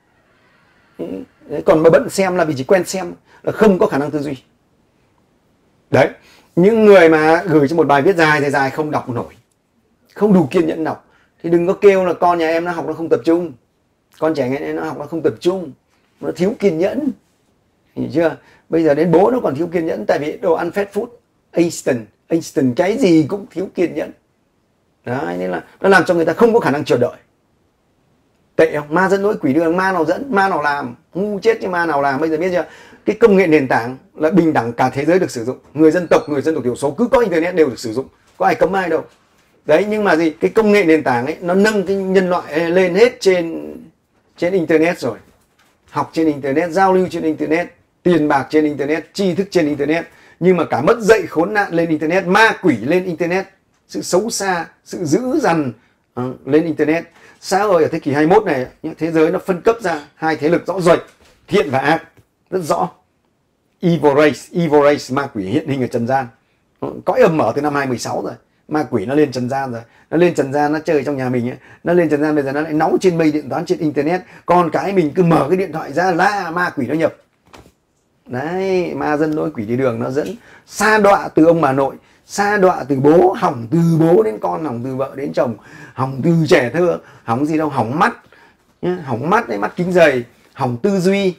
Đấy, còn mà bận xem là vì chỉ quen xem, là không có khả năng tư duy. Đấy, những người mà gửi cho một bài viết dài dài dài không đọc nổi, không đủ kiên nhẫn đọc, thì đừng có kêu là con nhà em nó học nó không tập trung, con trẻ em nó học nó không tập trung, nó thiếu kiên nhẫn, hiểu chưa? Bây giờ đến bố nó còn thiếu kiên nhẫn, tại vì đồ ăn fast food, instant, instant cái gì cũng thiếu kiên nhẫn. Đấy, nên là nó làm cho người ta không có khả năng chờ đợi. Tệ không? Ma dẫn lối quỷ đường, ma nào dẫn, ma nào làm, ngu chết chứ ma nào làm. Bây giờ biết chưa, cái công nghệ nền tảng là bình đẳng cả thế giới được sử dụng, người dân tộc, người dân tộc thiểu số cứ có internet đều được sử dụng, có ai cấm ai đâu. Đấy, nhưng mà gì, cái công nghệ nền tảng ấy nó nâng cái nhân loại lên hết trên trên internet rồi, học trên internet, giao lưu trên internet, tiền bạc trên internet, tri thức trên internet, nhưng mà cả mất dạy khốn nạn lên internet, ma quỷ lên internet, sự xấu xa, sự dữ dằn uh, lên internet. Xã hội ở thế kỷ hai mươi mốt này, thế giới nó phân cấp ra hai thế lực rõ rệt, thiện và ác, rất rõ. Evil race, evil race, ma quỷ hiện hình ở trần gian. Cõi âm mở từ năm hai nghìn không trăm mười sáu rồi, ma quỷ nó lên trần gian rồi, nó lên trần gian, nó chơi trong nhà mình ấy. Nó lên trần gian, bây giờ nó lại nóng trên mây điện toán, trên internet. Còn cái mình cứ mở cái điện thoại ra là ma quỷ nó nhập. Đấy, ma dân lối quỷ đi đường nó dẫn sa đọa từ ông bà nội, sa đọa từ bố, hỏng từ bố đến con, hỏng từ vợ đến chồng, hỏng từ trẻ thơ, hỏng gì đâu, hỏng mắt nhá, hỏng mắt đấy, mắt kính dày, hỏng tư duy.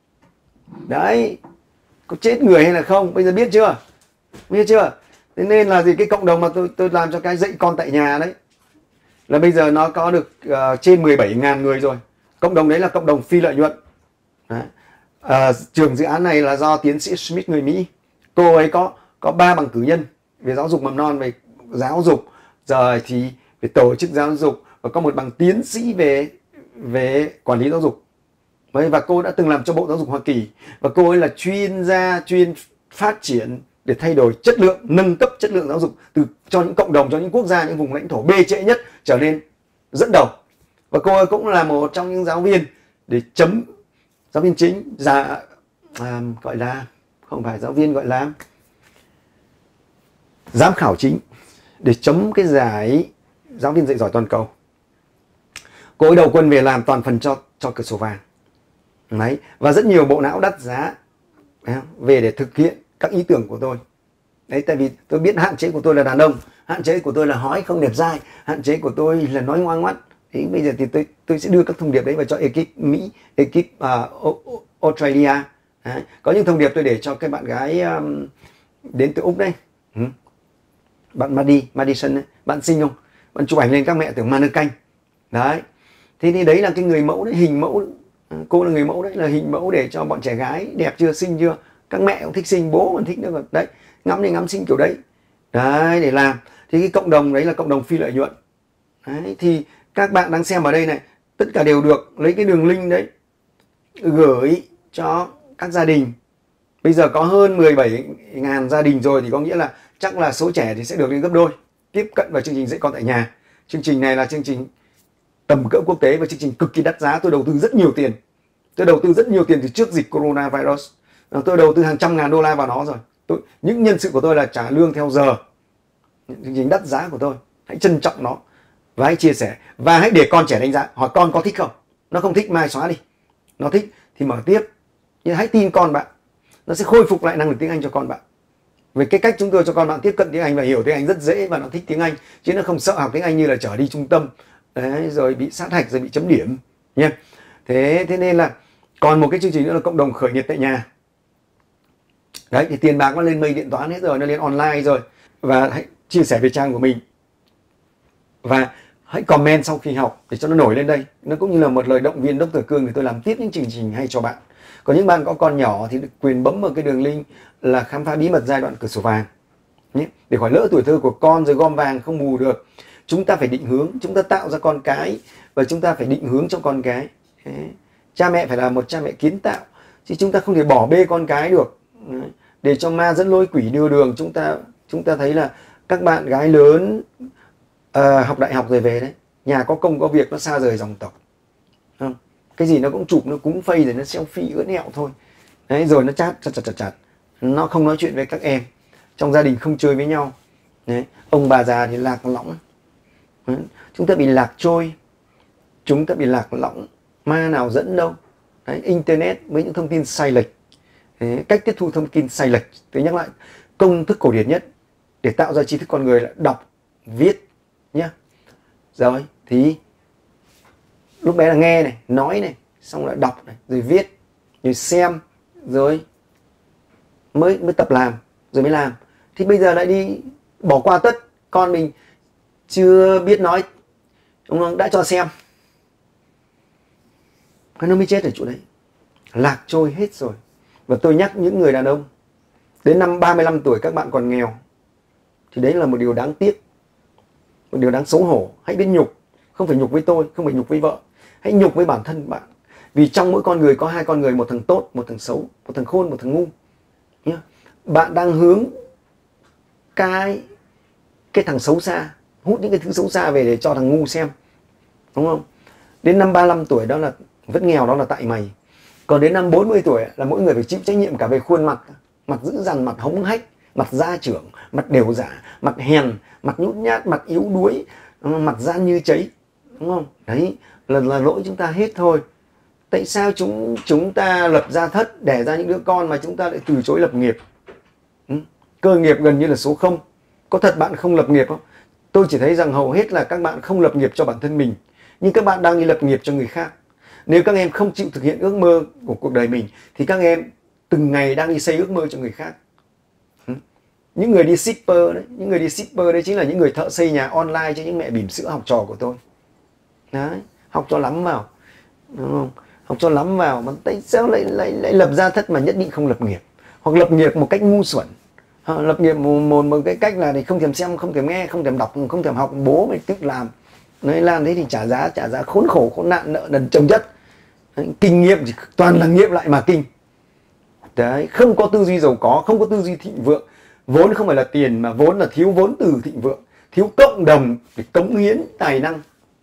Đấy, có chết người hay là không, bây giờ biết chưa, biết chưa? Thế nên là gì, cái cộng đồng mà tôi tôi làm cho cái dạy con tại nhà đấy, là bây giờ nó có được uh, trên mười bảy nghìn người rồi. Cộng đồng đấy là cộng đồng phi lợi nhuận. Đấy. Uh, trường dự án này là do tiến sĩ Smith người Mỹ, cô ấy có có ba bằng cử nhân về giáo dục mầm non, về giáo dục, rồi thì về tổ chức giáo dục, và có một bằng tiến sĩ về về quản lý giáo dục. Và cô đã từng làm cho Bộ Giáo dục Hoa Kỳ, và cô ấy là chuyên gia chuyên phát triển để thay đổi chất lượng, nâng cấp chất lượng giáo dục từ cho những cộng đồng, cho những quốc gia, những vùng lãnh thổ bê trễ nhất trở nên dẫn đầu. Và cô ấy cũng là một trong những giáo viên để chấm, giáo viên chính, dạ, à, gọi là không phải giáo viên, gọi là giám khảo chính để chấm cái giải giáo viên dạy giỏi toàn cầu. Cô ấy đầu quân về làm toàn phần cho cho cửa sổ vàng. Đấy, và rất nhiều bộ não đắt giá về để thực hiện các ý tưởng của tôi. Đấy, tại vì tôi biết hạn chế của tôi là đàn ông, hạn chế của tôi là hói không đẹp dai, hạn chế của tôi là nói ngoan ngoắt. Thì bây giờ thì tôi tôi sẽ đưa các thông điệp đấy vào cho ekip Mỹ, ekip uh, Australia. Đấy. Có những thông điệp tôi để cho cái bạn gái um, đến từ Úc đây, ừ. bạn Maddy, Madison đấy, bạn xinh không? Bạn chụp ảnh lên các mẹ tưởng ma nơ canh. Đấy, thế thì đấy là cái người mẫu đấy, hình mẫu. Cô là người mẫu đấy, là hình mẫu để cho bọn trẻ gái đẹp chưa, xinh chưa, các mẹ cũng thích xinh, bố còn thích nữa. Đấy, ngắm đi ngắm xinh kiểu đấy. Đấy, để làm. Thì cái cộng đồng đấy là cộng đồng phi lợi nhuận. Đấy, thì các bạn đang xem ở đây này, tất cả đều được lấy cái đường link đấy gửi cho các gia đình. Bây giờ có hơn mười bảy nghìn gia đình rồi, thì có nghĩa là chắc là số trẻ thì sẽ được lên gấp đôi, tiếp cận vào chương trình dạy con tại nhà. Chương trình này là chương trình tầm cỡ quốc tế và chương trình cực kỳ đắt giá. Tôi đầu tư rất nhiều tiền. Tôi đầu tư rất nhiều tiền từ trước dịch coronavirus. Tôi đầu tư hàng trăm ngàn đô la vào nó rồi. Tôi, những nhân sự của tôi là trả lương theo giờ. Chương trình đắt giá của tôi. Hãy trân trọng nó và hãy chia sẻ. Và hãy để con trẻ đánh giá. Hỏi con có thích không? Nó không thích mai xóa đi. Nó thích thì mở tiếp. Nhưng hãy tin con bạn. Nó sẽ khôi phục lại năng lực tiếng Anh cho con bạn. Về cái cách chúng tôi cho con bạn tiếp cận tiếng Anh và hiểu tiếng Anh rất dễ, và nó thích tiếng Anh. Chứ nó không sợ học tiếng Anh như là trở đi trung tâm. Đấy, rồi bị sát hạch, rồi bị chấm điểm nha. Thế thế nên là còn một cái chương trình nữa là cộng đồng khởi nghiệp tại nhà. Đấy, thì tiền bạc nó lên mây điện toán hết rồi, nó lên online rồi. Và hãy chia sẻ về trang của mình. Và hãy comment sau khi học để cho nó nổi lên đây. Nó cũng như là một lời động viên Doctor Cương để tôi làm tiếp những chương trình hay cho bạn. Còn những bạn có con nhỏ thì được quyền bấm vào cái đường link là khám phá bí mật giai đoạn cửa sổ vàng nhé, để khỏi lỡ tuổi thơ của con rồi gom vàng không bù được. Chúng ta phải định hướng, chúng ta tạo ra con cái và chúng ta phải định hướng cho con cái. Đấy. Cha mẹ phải là một cha mẹ kiến tạo, chứ chúng ta không thể bỏ bê con cái được. Đấy. Để cho ma dẫn lối quỷ đưa đường. Chúng ta chúng ta thấy là các bạn gái lớn uh, học đại học rồi về đấy, nhà có công có việc, nó xa rời dòng tộc. Không? Cái gì nó cũng chụp, nó cũng phây, rồi nó selfie ướt nhẹo thôi. Đấy, rồi nó chat chặt chặt chặt chặt. Nó không nói chuyện với các em, trong gia đình không chơi với nhau. Đấy. Ông bà già thì lạc lõng. Đấy. Chúng ta bị lạc trôi, chúng ta bị lạc lõng, ma nào dẫn đâu. Đấy. Internet với những thông tin sai lệch. Đấy. Cách tiếp thu thông tin sai lệch. Tôi nhắc lại, công thức cổ điển nhất để tạo ra tri thức con người là đọc, viết nhá. Rồi thì lúc bé là nghe này, nói này, xong lại đọc này, rồi viết, rồi xem, rồi mới mới tập làm, rồi mới làm. Thì bây giờ lại đi bỏ qua tất, con mình chưa biết nói, ông đã cho xem, nó mới chết ở chỗ đấy, lạc trôi hết rồi. Và tôi nhắc những người đàn ông đến năm ba mươi lăm tuổi các bạn còn nghèo thì đấy là một điều đáng tiếc, một điều đáng xấu hổ. Hãy biết nhục, không phải nhục với tôi, không phải nhục với vợ, hãy nhục với bản thân bạn. Vì trong mỗi con người có hai con người, một thằng tốt, một thằng xấu, một thằng khôn, một thằng ngu nhá. Bạn đang hướng cái cái thằng xấu xa, hút những cái thứ xấu xa về để cho thằng ngu xem, đúng không? Đến năm ba mươi lăm tuổi đó là vẫn nghèo, đó là tại mày. Còn đến năm bốn mươi tuổi là mỗi người phải chịu trách nhiệm cả về khuôn mặt, mặt dữ dằn, mặt hống hách, mặt gia trưởng, mặt đều giả, mặt hèn, mặt nhút nhát, mặt yếu đuối, mặt gian như cháy, đúng không? Đấy là, là lỗi chúng ta hết thôi. Tại sao chúng chúng ta lập gia thất, đẻ ra những đứa con mà chúng ta lại từ chối lập nghiệp? Ừ? Cơ nghiệp gần như là số không. Có thật bạn không lập nghiệp không? Tôi chỉ thấy rằng hầu hết là các bạn không lập nghiệp cho bản thân mình, nhưng các bạn đang đi lập nghiệp cho người khác. Nếu các em không chịu thực hiện ước mơ của cuộc đời mình thì các em từng ngày đang đi xây ước mơ cho người khác. Ừ? Những người đi shipper đấy, những người đi shipper đấy chính là những người thợ xây nhà online cho những mẹ bỉm sữa học trò của tôi. Đấy, học cho lắm vào, đúng không? Học cho lắm vào mà tại sao lại lại lại lập gia thất mà nhất định không lập nghiệp, hoặc lập nghiệp một cách ngu xuẩn, à, lập nghiệp một, một một cái cách là thì không thèm xem, không thèm nghe, không thèm đọc, không thèm học, bố mày tự làm. Đấy, làm thế thì trả giá, trả giá khốn khổ, khốn nạn, nợ nần chồng chất. Đấy, kinh nghiệm thì toàn là nghiệm lại mà kinh. Đấy, không có tư duy giàu có, không có tư duy thịnh vượng. Vốn không phải là tiền mà vốn là thiếu vốn từ thịnh vượng, thiếu cộng đồng để cống hiến tài năng,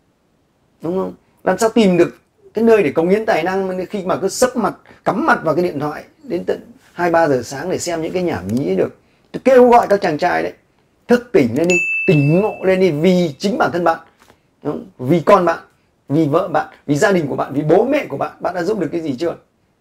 đúng không? Làm sao tìm được cái nơi để cống hiến tài năng khi mà cứ sấp mặt, cắm mặt vào cái điện thoại đến tận hai ba giờ sáng để xem những cái nhảm nhí ấy được. Tôi kêu gọi các chàng trai đấy, thức tỉnh lên đi, tỉnh ngộ lên đi, vì chính bản thân bạn, đúng không? Vì con bạn, vì vợ bạn, vì gia đình của bạn, vì bố mẹ của bạn, bạn đã giúp được cái gì chưa?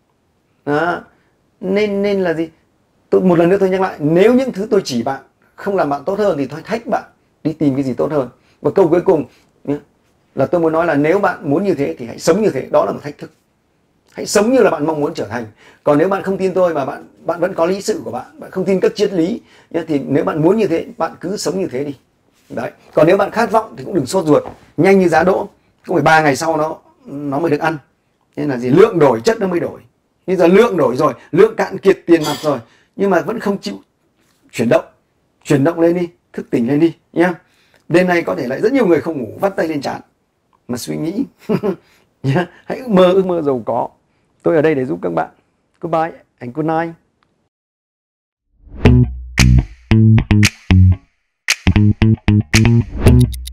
Đó. Nên nên là gì? Tôi một lần nữa tôi nhắc lại, nếu những thứ tôi chỉ bạn không làm bạn tốt hơn thì thôi thách bạn đi tìm cái gì tốt hơn. Và câu cuối cùng nhé, là tôi muốn nói là nếu bạn muốn như thế thì hãy sống như thế, đó là một thách thức. Hãy sống như là bạn mong muốn trở thành. Còn nếu bạn không tin tôi mà bạn bạn vẫn có lý sự của bạn, bạn không tin các triết lý nhé, thì nếu bạn muốn như thế, bạn cứ sống như thế đi. Đấy. Còn nếu bạn khát vọng thì cũng đừng sốt ruột, nhanh như giá đỗ, cũng phải ba ngày sau nó nó mới được ăn. Nên là gì? Lượng đổi chất nó mới đổi. Bây giờ lượng đổi rồi, lượng cạn kiệt tiền mặt rồi, nhưng mà vẫn không chịu chuyển động. Chuyển động lên đi, thức tỉnh lên đi nhá. Đêm nay có thể lại rất nhiều người không ngủ, vắt tay lên trán mà suy nghĩ. Nhá, hãy mơ ước mơ giàu có. Tôi ở đây để giúp các bạn. Goodbye and good night.